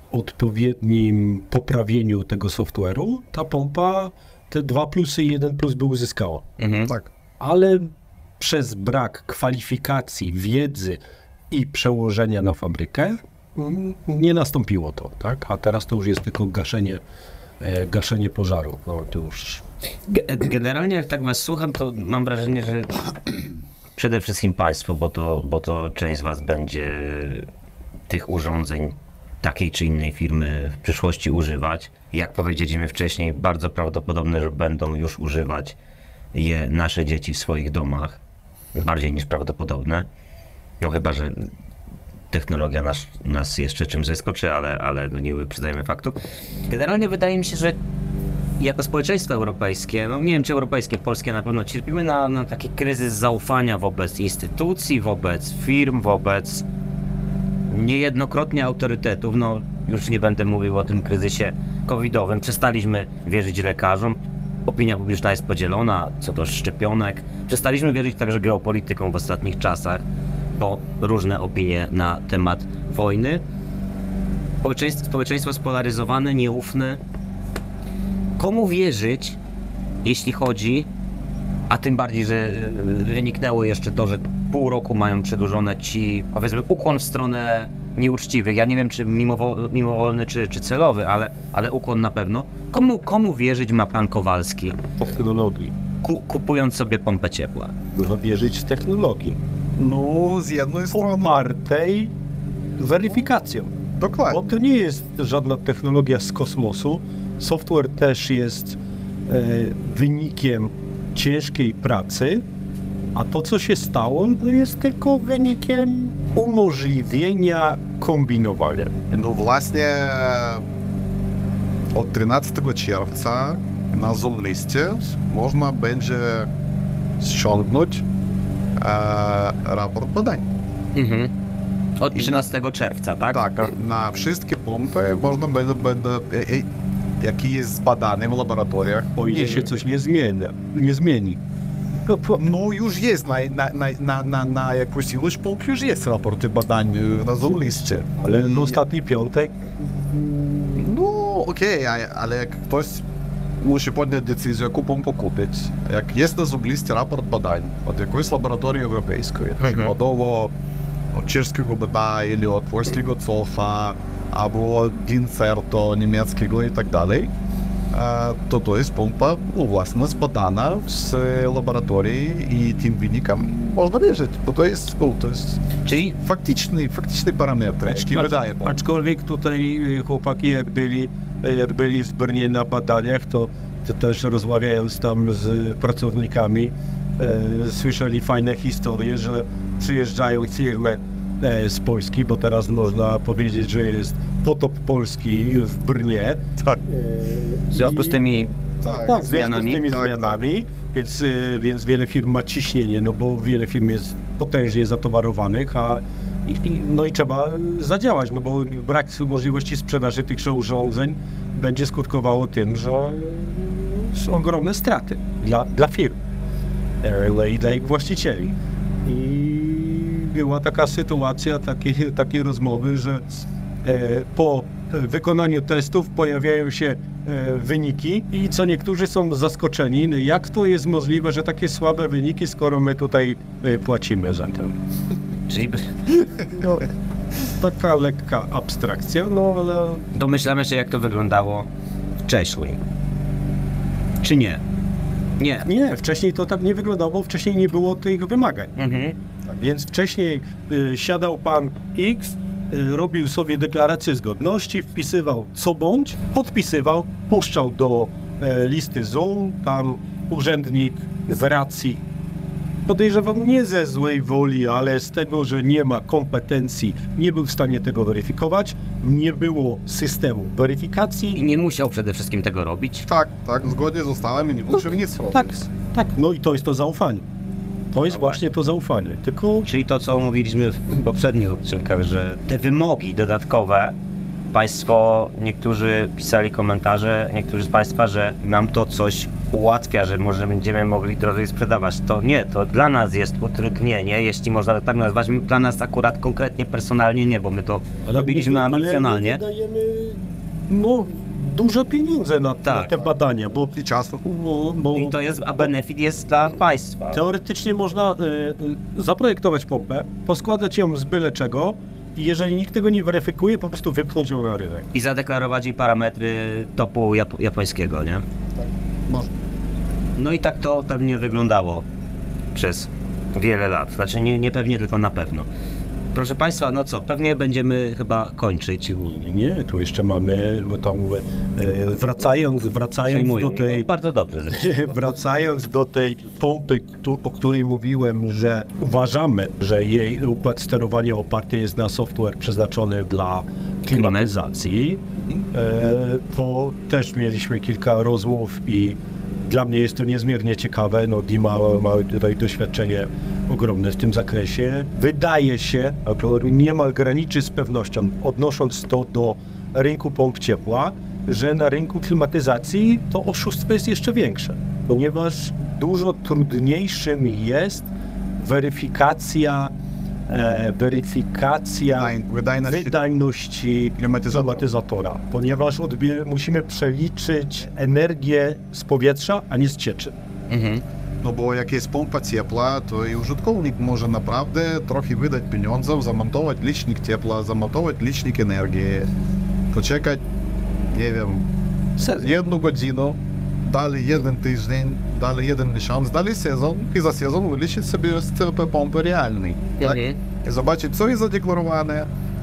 odpowiednim poprawieniu tego software'u ta pompa te dwa plusy i jeden plus by uzyskała. Mhm. Tak. Ale przez brak kwalifikacji, wiedzy i przełożenia na fabrykę mm, nie nastąpiło to, tak? A teraz to już jest tylko gaszenie, e, gaszenie pożaru. No, to już... Ge- Generalnie jak tak was słucham, to mam wrażenie, że przede wszystkim państwo, bo to, bo to część z was będzie tych urządzeń takiej czy innej firmy w przyszłości używać. Jak powiedzieliśmy wcześniej, bardzo prawdopodobne, że będą już używać je nasze dzieci w swoich domach. Bardziej niż prawdopodobne. No chyba, że technologia nas, nas jeszcze czymś zaskoczy, ale, ale no nie wyprzedzajmy faktu. Generalnie wydaje mi się, że jako społeczeństwo europejskie, no nie wiem czy europejskie, polskie na pewno cierpimy na, na taki kryzys zaufania wobec instytucji, wobec firm, wobec niejednokrotnie autorytetów. No już nie będę mówił o tym kryzysie covidowym. Przestaliśmy wierzyć lekarzom. Opinia publiczna jest podzielona co do szczepionek. Przestaliśmy wierzyć także geopolitykom w ostatnich czasach, bo różne opinie na temat wojny. Społeczeństwo, społeczeństwo spolaryzowane, nieufne. Komu wierzyć, jeśli chodzi, a tym bardziej, że wyniknęło jeszcze to, że pół roku mają przedłużone ci, powiedzmy, ukłon w stronę nieuczciwych. Ja nie wiem, czy mimowo- mimowolny, czy, czy celowy, ale, ale ukłon na pewno. Komu, komu wierzyć ma pan Kowalski, Technologii. ku, kupując sobie pompę ciepła? Można wierzyć w technologii. No, z jednej strony, Popartej weryfikacją. Bo dokładnie. to nie jest żadna technologia z kosmosu. Software też jest e, wynikiem ciężkiej pracy, a to, co się stało, to jest tylko wynikiem umożliwienia kombinowania. No właśnie od trzynastego czerwca na Zoom liście można będzie ściągnąć e, raport badań. Mhm. Od trzynastego czerwca, tak? Tak, na wszystkie pompy można będzie, będzie e, e, jaki jest zbadany w laboratoriach. O ile się coś nie zmieni. Nie zmieni. No, po- No już jest na, na, na, na, na, na jakąś ilość pomp, już jest raporty badań e, na Zoom liście. ale no ostatni piątek No okej, a- ale jak ktoś musi podjąć decyzję, jaką pompę kupić, jak jest na zublisty raport badań od jakiejś laboratorii europejskiej, przykładowo od czeskich B B или od polskiego Cofa, albo od Gincerto niemieckiego i tak dalej, e, to to jest pompa no, własna zbadana z laboratorii i tym wynikom można wierzyć, bo to jest, no, to jest Czyli faktyczny, faktyczny parametr, jeśli wydaje pan. Aczkolwiek tutaj y, chłopaki jak byli, y, jak byli w Brnie na badaniach, to, to też rozmawiając tam z pracownikami, e, słyszeli fajne historie, że przyjeżdżają firmy e, z Polski, bo teraz można powiedzieć, że jest potop Polski w Brnie. Tak. w związku z tymi Tak, Tak, w związku z zmianami. tymi zmianami, więc, y, więc wiele firm ma ciśnienie, no bo wiele firm jest potężnie zatowarowanych, a i, i- no i trzeba zadziałać, no bo brak możliwości sprzedaży tych urządzeń będzie skutkowało tym, że są ogromne straty dla, dla firm e, i dla ich właścicieli. I była taka sytuacja, takie, takie rozmowy, że e, po wykonaniu testów pojawiają się e, wyniki i co niektórzy są zaskoczeni, no jak to jest możliwe, że takie słabe wyniki, skoro my tutaj e, płacimy za to. Czyli No, taka lekka abstrakcja, no ale domyślamy się, jak to wyglądało wcześniej. Czy nie? Nie. nie, wcześniej to tak nie wyglądało, bo wcześniej nie było tych wymagań. Mhm. Więc wcześniej y, siadał pan X, y, robił sobie deklarację zgodności, wpisywał co bądź, podpisywał, puszczał do e, listy Zoom, tam urzędnik w racji, podejrzewam nie ze złej woli, ale z tego, że nie ma kompetencji, nie był w stanie tego weryfikować, nie było systemu I weryfikacji. nie musiał przede wszystkim tego robić. Tak, tak, zgodnie z ustawami nie muszę nic robić. Tak, tak. No i to jest to zaufanie. To jest właśnie to zaufanie, tylko Czyli to, co mówiliśmy w poprzednich odcinkach, że te wymogi dodatkowe, Państwo, niektórzy pisali komentarze, niektórzy z Państwa, że nam to coś ułatwia, że może będziemy mogli drożej sprzedawać. To nie, to dla nas jest utrudnienie, jeśli można tak nazwać. Dla nas akurat konkretnie, personalnie nie, bo my to robiliśmy ambicjonalnie. Wydajemy no, duże pieniądze na, Tak. na te badania, bo, I czasu. bo, bo I to jest, a benefit jest dla państwa. teoretycznie można y, y, zaprojektować pompę, poskładać ją z byle czego i jeżeli nikt tego nie weryfikuje, po prostu wypchnąć ją na rynek. I zadeklarować jej parametry topu jap- japońskiego, nie? Można. No i tak to pewnie wyglądało przez wiele lat. Znaczy nie, nie pewnie, tylko na pewno. Proszę Państwa, no co, pewnie będziemy chyba kończyć. Nie, nie, tu jeszcze mamy, bo tam e, wracając, wracając Przejmuję. do tej, Bardzo dobrze. wracając do tej pompy, tu, o której mówiłem, że uważamy, że jej układ sterowania oparty jest na software przeznaczony dla klimatyzacji, e, to też mieliśmy kilka rozmów i dla mnie jest to niezmiernie ciekawe. No, Dima ma tutaj doświadczenie ogromne w tym zakresie. Wydaje się, albo niemal graniczy z pewnością, odnosząc to do rynku pomp ciepła, że na rynku klimatyzacji to oszustwo jest jeszcze większe, ponieważ dużo trudniejszym jest weryfikacja, e, weryfikacja Wydań- wydajności wydajności klimatyzatora. klimatyzatora, ponieważ odbie- musimy przeliczyć energię z powietrza, a nie z cieczy. Mhm. No bo jak jest pompa ciepła, to i użytkownik może naprawdę trochę wydać pieniądzów, zamontować licznik ciepła, zamontować licznik energii, poczekać, nie wiem, jedną godzinę, dalej jeden tydzień, dalej jeden miesiąc, dalej sezon i za sezon wyliczyć sobie z C P pompy realnej. Tak? Mhm. I zobaczyć, co jest zadeklarowane,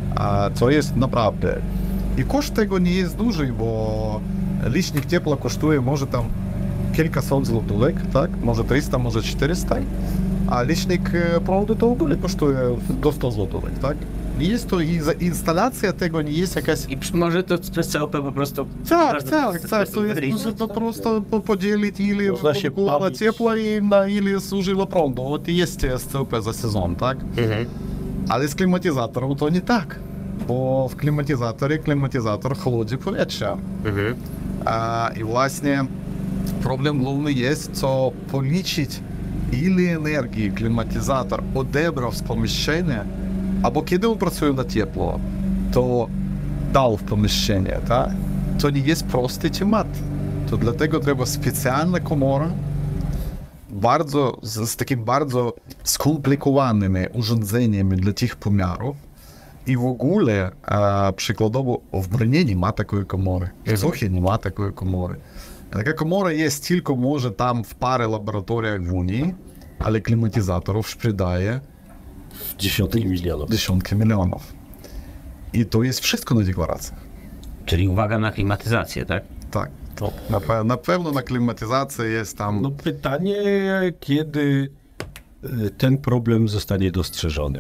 a co jest naprawdę. I koszt tego nie jest duży, bo licznik ciepła kosztuje może tam kilkaset złotówek, tak? Może trzysta, może czterysta, a licznik e, prądu to w ogóle kosztuje do sto złotówek, tak? Nie jest to, i za- instalacja tego nie jest jakaś... I przy- może to przez C O P po prostu... Tak, tak, tak, to jest może to просто po- podzielić, ile Można się było bawić. ciepła i na ile służyło prądu. От i jest z C O P za sezon, tak? Mhm. Ale z klimatyzatorem to nie tak, bo w klimatyzatorze klimatyzator chłodzi powietrze. Mhm. A, I właśnie problem główny jest, co policzyć, ile energii klimatyzator odebrał z pomieszczenia, albo kiedy on pracuje na ciepło, to dał w pomieszczenie, tak? To nie jest prosty temat. To dlatego trzeba specjalna komora, bardzo, z, z takimi bardzo skomplikowanymi urządzeniami dla tych pomiarów. I w ogóle, a, przykładowo, w broni nie ma takiej komory, w Zochie nie ma takiej komory. Taka komora jest tylko może tam w parę laboratoriach w Unii, ale klimatyzatorów sprzedaje Dziesiątki milionów. dziesiątki milionów. I to jest wszystko na deklaracjach. Czyli uwaga na klimatyzację, tak? Tak. To na, pe- na pewno na klimatyzację jest tam... No pytanie, kiedy y, ten problem zostanie dostrzeżony.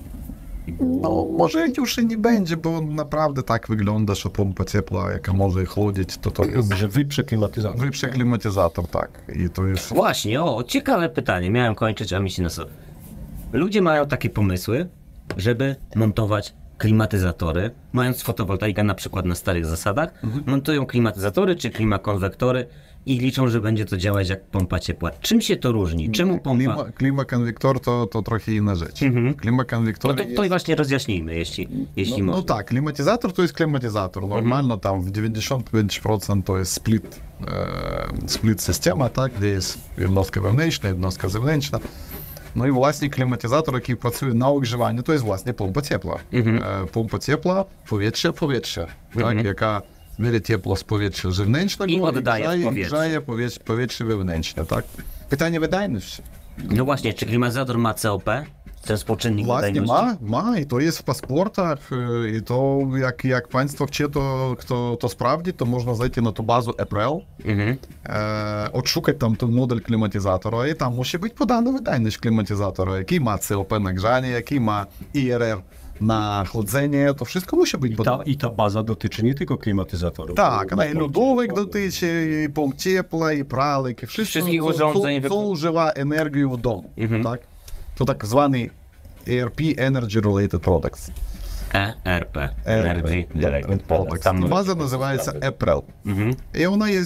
No, może już i nie będzie, bo naprawdę tak wygląda, że pompa ciepła, jaka może chłodzić, to to jest Że wyprze klimatyzację. wyższy klimatyzator, tak. I to jest... Właśnie, o, ciekawe pytanie. Miałem kończyć, a mi się nasuwa. Ludzie mają takie pomysły, żeby montować klimatyzatory, mając fotowoltaikę na przykład na starych zasadach, montują klimatyzatory czy klimakonwektory i liczą, że będzie to działać jak pompa ciepła. Czym się to różni? Czemu pompa... Klima, klimakonwektor to, to trochę inna rzecz. Mhm. Klimakonwektor No to, to jest... właśnie rozjaśnijmy, jeśli, jeśli No, no można. tak, klimatyzator to jest klimatyzator. Normalno tam w dziewięćdziesiąt pięć procent to jest split, e, split systema, tak, gdzie jest jednostka wewnętrzna, jednostka zewnętrzna. No i właśnie klimatyzator, jaki pracuje na ogrzewaniu, to jest właśnie pompa ciepła. E, pompa ciepła, powietrze, powietrze, tak, jaka bierze ciepło z powietrza zewnętrznego I oddaje w grzeje, powietrze. grzeje powietrze, powietrze wewnętrzne, tak. Pytanie wydajności. No właśnie, czy klimatyzator ma C O P? Ten współczynnik Właśnie wydajności? ma, ma i to jest w paszportach e, i to jak, jak państwo chce to, kto to sprawdzi, to można zajти na tą bazę April, Mhm. e, odszukać tam ten model klimatyzatora i tam musi być podana wydajność klimatyzatora, jaki ma C O P na grzanie, jaki ma I R R na chłodzenie, to wszystko musi być I ta, podane. I ta baza dotyczy nie tylko klimatyzatorów. Tak, ona i lodówek dotyczy, i pomp ciepła, i pralek, i wszystko, Wszystkich co, urządzeń co, co używa energii w domu, Mhm. tak? To tak zwany E R P, Energy Related Products. E R P. E R P. Energy Related Products. Tam Baza називається April. Mhm. І вона є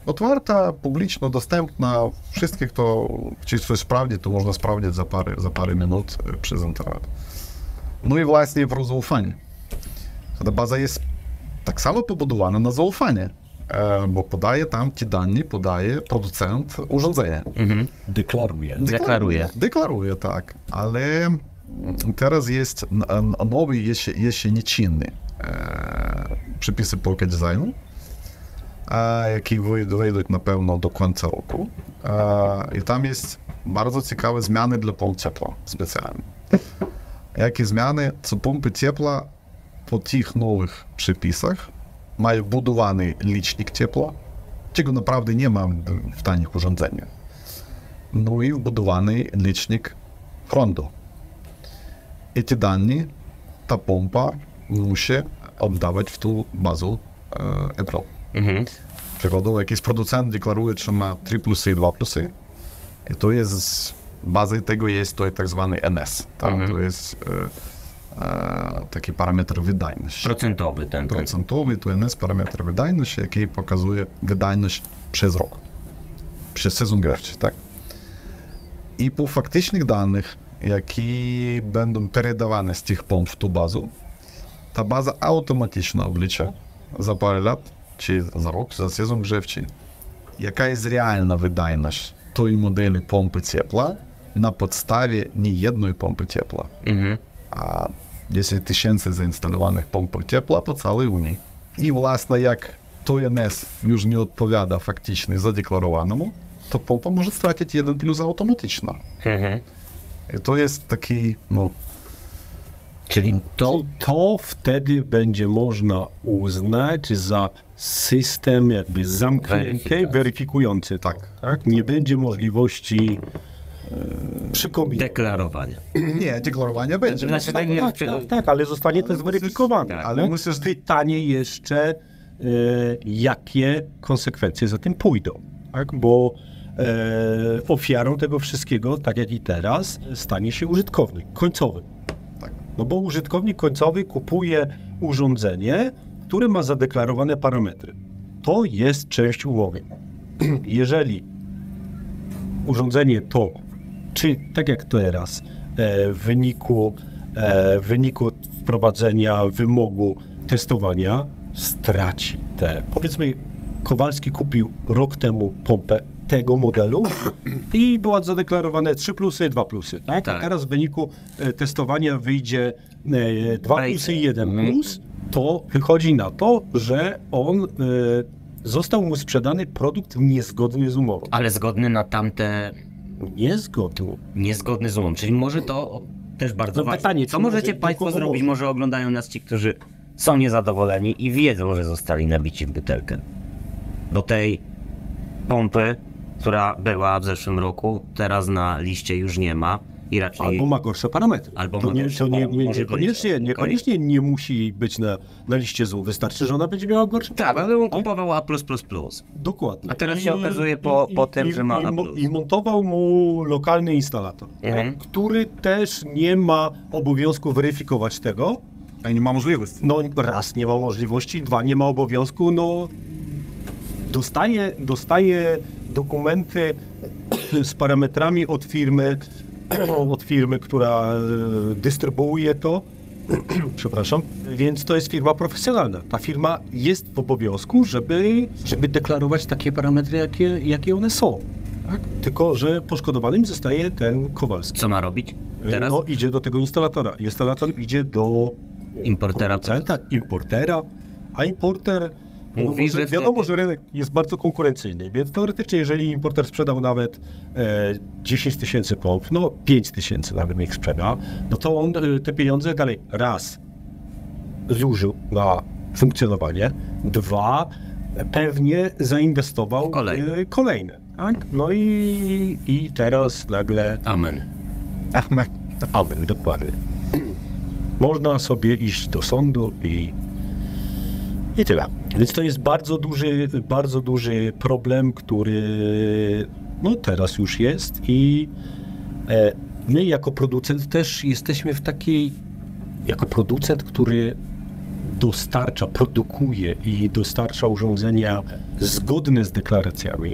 Otwarta, publiczno dostępna. Wszystkich, kto chce coś sprawdzić, to można sprawdzić za parę, za parę minut przez internet. No i właśnie про zaufanie. Ta baza jest tak samo pobudowana na zaufanie, bo podaje tam te dane, podaje producent urządzenia. Mhm. Deklaruje. Deklaruje. Deklaruje, tak, ale teraz jest nowy, jeszcze, jeszcze nieczynny przepisy po designu, які wejdą na pewno do końca roku. I tam jest bardzo ciekawe zmiany dla pomp ciepła specjalnie. Jakie zmiany? Co pompy ciepła po tych nowych przepisach mają budowany licznik ciepła, czego naprawdę nie ma w tanich urządzeniach. No i wbudowany licznik prądu. I te dane ta pompa musi oddawać w tą bazę e p r o. Mhm. Przykładowo jakiś producent deklaruje, że ma trzy plusy i dwa plusy. I to jest, bazą tego jest to jest tak zwany N S. Tak? Mhm. To jest e, e, taki parametr wydajności. Procentowy ten. Procentowy to N S, parametr wydajności, jaki pokazuje wydajność przez rok. Przez sezon grzewczy, tak? I po faktycznych danych, jakie będą переdawane z tych pomp w tą bazę, ta baza automatycznie oblicza za parę lat, czy za rok, za sezon grzewczy, jaka jest realna wydajność tej modeli pompy ciepła na podstawie nie jednej pompy ciepła, Mhm. a dziesięć tysięcy zainstalowanych pomp ciepła po całej Unii. I właśnie jak to N S już nie odpowiada faktycznie zadeklarowanemu, to pompa może stracić jeden plus automatycznie. Mhm. I to jest taki, no... Czyli to, to wtedy będzie można uznać za system jakby zamknięty, Weryfikacji. weryfikujący. Tak, tak? Nie będzie możliwości e, przykombinowania. Deklarowanie. Nie, deklarowanie będzie. Znaczy, tak, Tak, tak, tak, ale zostanie to zweryfikowane. tak, ale tak. musisz- pytanie jeszcze, e, jakie konsekwencje za tym pójdą. Tak? Bo e, ofiarą tego wszystkiego, tak jak i teraz, stanie się użytkownik końcowy. Tak. No bo użytkownik końcowy kupuje urządzenie, które ma zadeklarowane parametry. To jest część umowy. Jeżeli urządzenie to, czy tak jak teraz, e, w wyniku, e, w wyniku wprowadzenia wymogu testowania straci te, powiedzmy, Kowalski kupił rok temu pompę tego modelu i była zadeklarowane trzy plusy, dwa plusy. Tak? Tak. A teraz w wyniku e, testowania wyjdzie e, dwa Wejdzie. plusy i jeden Mhm. plus, to wychodzi na to, że on e, został mu sprzedany produkt niezgodny z umową. Ale zgodny na tamte... Niezgodny. Niezgodny z umową, czyli może to też bardzo No ważne. pytanie, Co czy możecie może Państwo tylko zrobić? umową? Może oglądają nas ci, którzy są niezadowoleni i wiedzą, że zostali nabici w butelkę. Do tej pompy, która była w zeszłym roku, teraz na liście już nie ma i raczej... Albo ma gorsze parametry. Albo to ma nie, gorsze to nie, parametry. nie, Może niekoniecznie, być. niekoniecznie nie musi być na, na liście złu. Wystarczy, że ona będzie miała gorsze Tak, ale on kupował A plus plus plus. Dokładnie. A teraz się okazuje po- po tym, i, że ma i, A mo- plus. I montował mu lokalny instalator, Mhm. który też nie ma obowiązku weryfikować tego. A nie ma możliwości. No raz, nie ma możliwości, dwa, nie ma obowiązku, no dostaje, dostaje dokumenty z parametrami od firmy, od firmy, która e, dystrybuuje to, przepraszam, więc to jest firma profesjonalna. Ta firma jest w obowiązku, żeby, żeby deklarować takie parametry, jakie, jakie one są. Tak? Tylko że poszkodowanym zostaje ten Kowalski. Co ma robić teraz? No idzie do tego instalatora. Instalator idzie do Importera. producenta, importera, a importer, Mówi, no, że wiadomo, wtedy- że rynek jest bardzo konkurencyjny, więc teoretycznie, jeżeli importer sprzedał nawet e, dziesięć tysięcy pomp, no pięć tysięcy nawet niech sprzeda, no to on e, te pieniądze dalej raz zużył na funkcjonowanie, dwa pewnie zainwestował Kolejne. w e, kolejne. Tak? No i, i teraz nagle Amen. Amen, dokładnie. Można sobie iść do sądu i, i tyle. Więc to jest bardzo duży, bardzo duży problem, który no teraz już jest i e, my jako producent też jesteśmy w takiej, jako producent, który dostarcza, produkuje i dostarcza urządzenia zgodne z deklaracjami.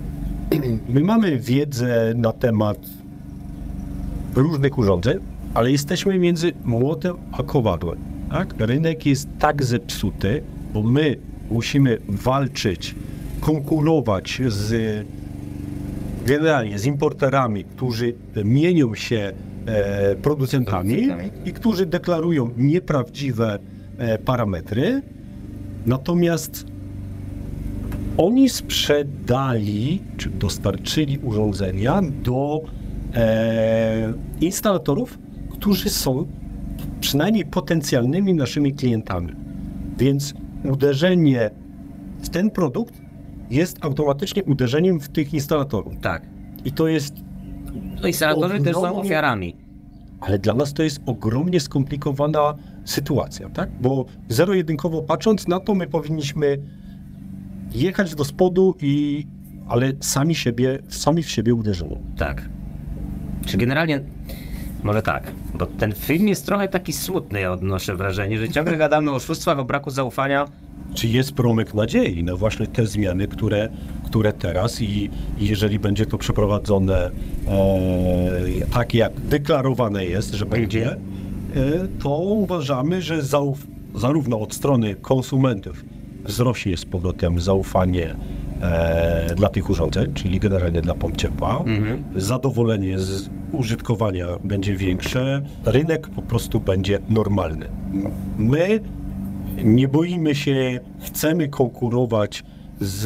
My mamy wiedzę na temat różnych urządzeń, ale jesteśmy między młotem a kowadłem. Tak? Rynek jest tak zepsuty, bo my musimy walczyć, konkurować z generalnie z importerami, którzy mienią się e, producentami i którzy deklarują nieprawdziwe e, parametry. Natomiast oni sprzedali, czy dostarczyli urządzenia do e, instalatorów, którzy są przynajmniej potencjalnymi naszymi klientami. Więc uderzenie w ten produkt jest automatycznie uderzeniem w tych instalatorów. Tak. I to jest... No instalatorzy też są ogromnie- ofiarami. Ale dla nas to jest ogromnie skomplikowana sytuacja, tak? Bo zero-jedynkowo patrząc na to, my powinniśmy jechać do spodu i... ale sami siebie, sami w siebie uderzymy. Tak. Czy generalnie, może tak, bo ten film jest trochę taki smutny, ja odnoszę wrażenie, że ciągle gadamy o oszustwach, o braku zaufania. Czy jest promyk nadziei na właśnie te zmiany, które, które teraz i, i jeżeli będzie to przeprowadzone e, tak jak deklarowane jest, że będzie, e, to uważamy, że zauf, zarówno od strony konsumentów wzrośnie z powrotem zaufanie e, dla tych urządzeń, czyli generalnie dla pomp ciepła, Mhm. zadowolenie z użytkowania będzie większe, rynek po prostu będzie normalny. My nie boimy się, chcemy konkurować z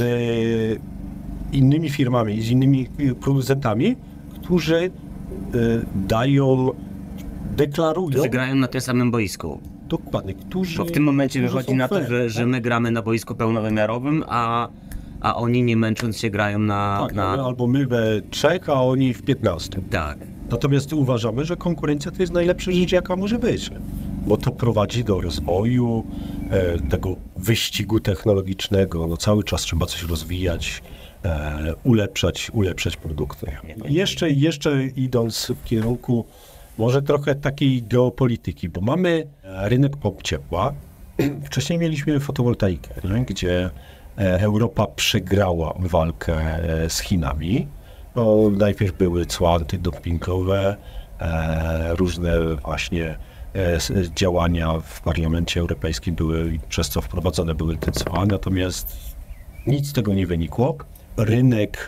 innymi firmami, z innymi producentami, którzy e, dają, deklarują, Którzy grają na tym samym boisku. dokładnie, którzy... Bo w tym momencie którzy wychodzi są na to, fair, że, że tak? my gramy na boisku pełnowymiarowym, a, a oni nie męcząc się grają na... Tak, na... albo my we trzech, a oni w piętnastym. Tak. Natomiast uważamy, że konkurencja to jest najlepsza rzecz, jaka może być, bo to prowadzi do rozwoju, e, tego wyścigu technologicznego. No, cały czas trzeba coś rozwijać, e, ulepszać, ulepszać produkty. Jeszcze, jeszcze idąc w kierunku może trochę takiej geopolityki, bo mamy rynek pomp ciepła. Wcześniej mieliśmy fotowoltaikę, nie? Gdzie e, Europa przegrała walkę e, z Chinami. No, najpierw były cła antydumpingowe, e, różne właśnie e, s- działania w Parlamencie Europejskim były, przez co wprowadzone były te cła, natomiast nic z tego nie wynikło. Rynek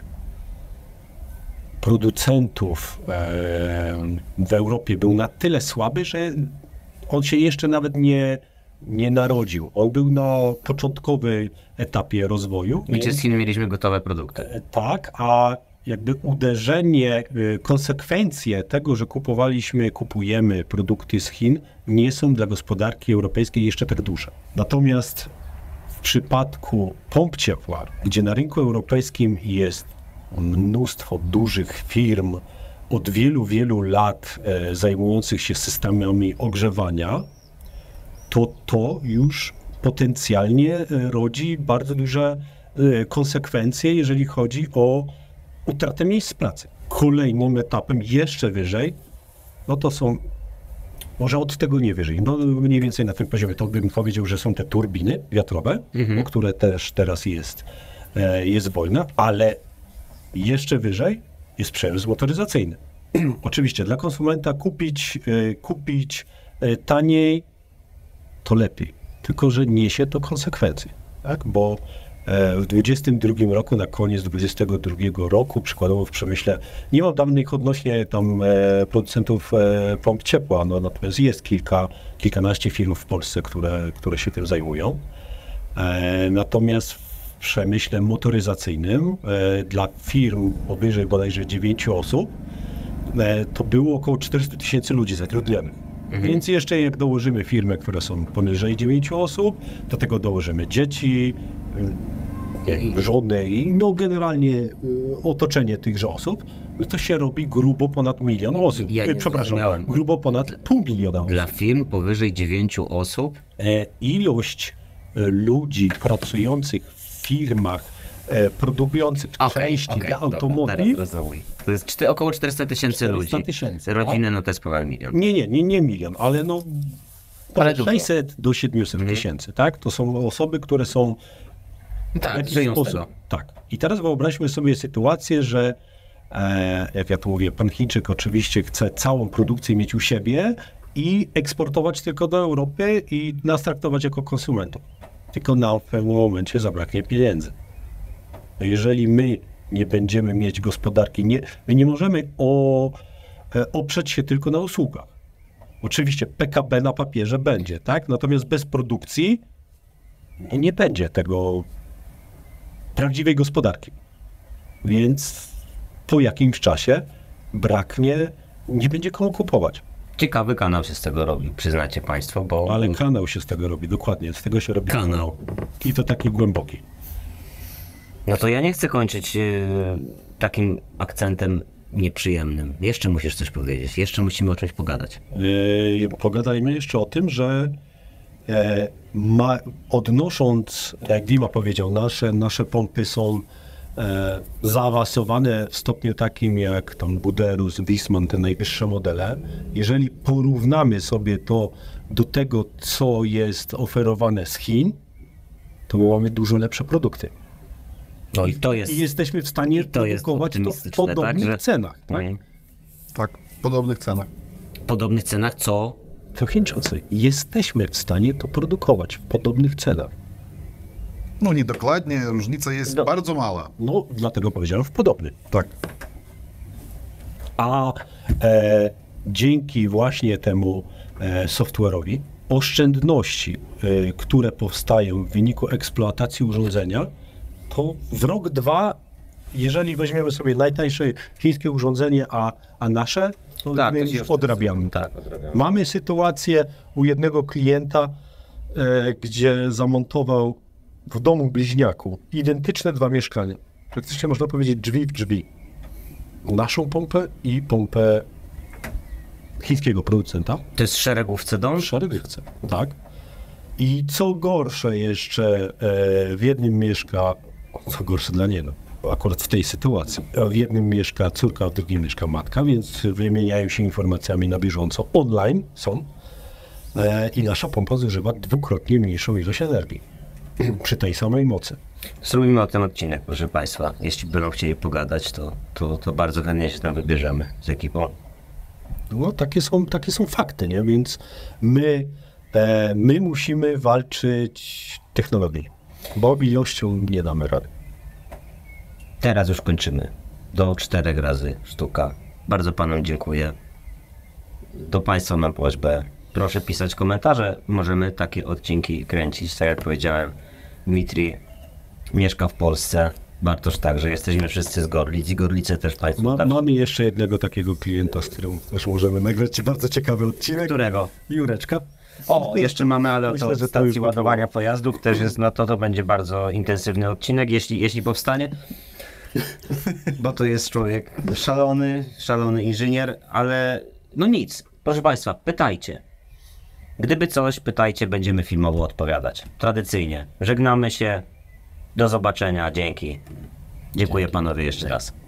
producentów e, w Europie był na tyle słaby, że on się jeszcze nawet nie, nie narodził. On był na początkowym etapie rozwoju. Gdzie z Chin mieliśmy gotowe produkty. E, Tak, a jakby uderzenie, y, konsekwencje tego, że kupowaliśmy, kupujemy produkty z Chin, nie są dla gospodarki europejskiej jeszcze tak duże. Natomiast w przypadku pomp ciepła, gdzie na rynku europejskim jest mnóstwo dużych firm od wielu, wielu lat e, zajmujących się systemami ogrzewania, to to już potencjalnie e, rodzi bardzo duże e, konsekwencje, jeżeli chodzi o utratę miejsc pracy. Kolejnym etapem jeszcze wyżej, no to są, może od tego nie wyżej, no mniej więcej na tym poziomie, to bym powiedział, że są te turbiny wiatrowe, o które też teraz jest, e, jest wojna, ale jeszcze wyżej jest przemysł motoryzacyjny. Oczywiście dla konsumenta kupić, e, kupić e, taniej to lepiej, tylko że niesie to konsekwencje, tak? Bo e, w dwudziestym drugim roku, na koniec dwudziestego drugiego roku, przykładowo w przemyśle, nie mam danych odnośnie tam e, producentów e, pomp ciepła, no, natomiast jest kilka, kilkanaście firm w Polsce, które, które się tym zajmują. E, natomiast w przemyśle motoryzacyjnym e, dla firm powyżej bodajże dziewięciu osób e, to było około czterysta tysięcy ludzi zatrudnionych. Więc jeszcze jak dołożymy firmy, które są poniżej dziewięciu osób, do tego dołożymy dzieci, y, żony i no generalnie y, otoczenie tychże osób, no to się robi grubo ponad milion osób. Ja nie Y, Przepraszam, zrozumiałem. grubo ponad pół miliona osób. Dla firm powyżej dziewięciu osób E, ilość e, ludzi pracujących w firmach e, produkujących części okej, dla dobra, automotive. teraz rozumiem. To jest czty, około czterysta tysięcy ludzi. czterysta tysięcy, Rodziny, no to jest prawie milion. Nie, nie, nie, nie milion, ale no Ale dużo. sześćset do siedmiuset tysięcy, tak? To są osoby, które są w Tak, jakiś żyją z sposób. tego. Tak. I teraz wyobraźmy sobie sytuację, że e, jak ja tu mówię, pan Chińczyk oczywiście chce całą produkcję mieć u siebie i eksportować tylko do Europy i nas traktować jako konsumentów. Tylko nam w pewnym momencie zabraknie pieniędzy. Jeżeli my nie będziemy mieć gospodarki, nie, my nie możemy o, e, oprzeć się tylko na usługach. Oczywiście P K B na papierze będzie, tak? Natomiast bez produkcji nie, nie będzie tego prawdziwej gospodarki. Więc po jakimś czasie braknie, nie będzie komu kupować. Ciekawy kanał się z tego robi, przyznacie państwo, bo... Ale kanał się z tego robi, dokładnie. Z tego się robi Kanał. I to taki głęboki. No to ja nie chcę kończyć yy, takim akcentem nieprzyjemnym. Jeszcze musisz coś powiedzieć, jeszcze musimy o czymś pogadać. Yy, pogadajmy jeszcze o tym, że e, ma, odnosząc, jak Dima powiedział, nasze, nasze pompy są e, zaawansowane w stopniu takim jak tam Buderus, Wiesmann, te najwyższe modele. Jeżeli porównamy sobie to do tego, co jest oferowane z Chin, to mamy dużo lepsze produkty. No i to jest... I jesteśmy w stanie to jest produkować to w optymistyczne, podobnych tak, że- cenach. Tak? Mm. Tak, w podobnych cenach. W podobnych cenach, co? To Chińczycy. Jesteśmy w stanie to produkować w podobnych cenach. No niedokładnie, różnica jest Do- bardzo mała. No, dlatego powiedziałem w podobnych. Tak. A e, dzięki właśnie temu e, software'owi oszczędności, e, które powstają w wyniku eksploatacji urządzenia, to w rok, dwa, jeżeli weźmiemy sobie najtańsze chińskie urządzenie, a, a nasze, to Tak, my to się- już odrabiamy. Tak, odrabiamy. Mamy sytuację u jednego klienta, e, gdzie zamontował w domu bliźniaku identyczne dwa mieszkania. Praktycznie można powiedzieć drzwi w drzwi. Naszą pompę i pompę chińskiego producenta. To jest szeregówce dom? Szeregówce, tak. I co gorsze jeszcze, e, w jednym mieszka, co gorsze dla niego, akurat w tej sytuacji, w jednym mieszka córka, a w drugim mieszka matka, więc wymieniają się informacjami na bieżąco, online są e, i nasza pompa zużywa dwukrotnie mniejszą ilość energii przy tej samej mocy. Zrobimy o tym odcinek, proszę państwa. Jeśli będą chcieli pogadać, to, to, to bardzo chętnie się tam wybierzemy z ekipą. No, takie są, takie są fakty, nie? Więc my, e, my musimy walczyć technologią, bo ilością nie damy rady. Teraz już kończymy. Do czterech razy sztuka. Bardzo panom dziękuję. Do państwa mam prośbę. Proszę pisać komentarze. Możemy takie odcinki kręcić. Tak jak powiedziałem, Dmitri mieszka w Polsce. Bartosz także. Jesteśmy wszyscy z Gorlic i Gorlice też państwo. Ma, tak? mamy jeszcze jednego takiego klienta, z którym też możemy nagrać bardzo ciekawy odcinek. Którego? Jureczka. O, jeszcze mamy, ale Myślę, to że to stacji już ładowania pojazdów też jest, no to to będzie bardzo intensywny odcinek, jeśli, jeśli powstanie. Bo to jest człowiek szalony, szalony inżynier, ale no nic. Proszę państwa, pytajcie. Gdyby coś, pytajcie, będziemy filmowo odpowiadać. Tradycyjnie. Żegnamy się. Do zobaczenia. Dzięki. Dziękuję panowie jeszcze raz.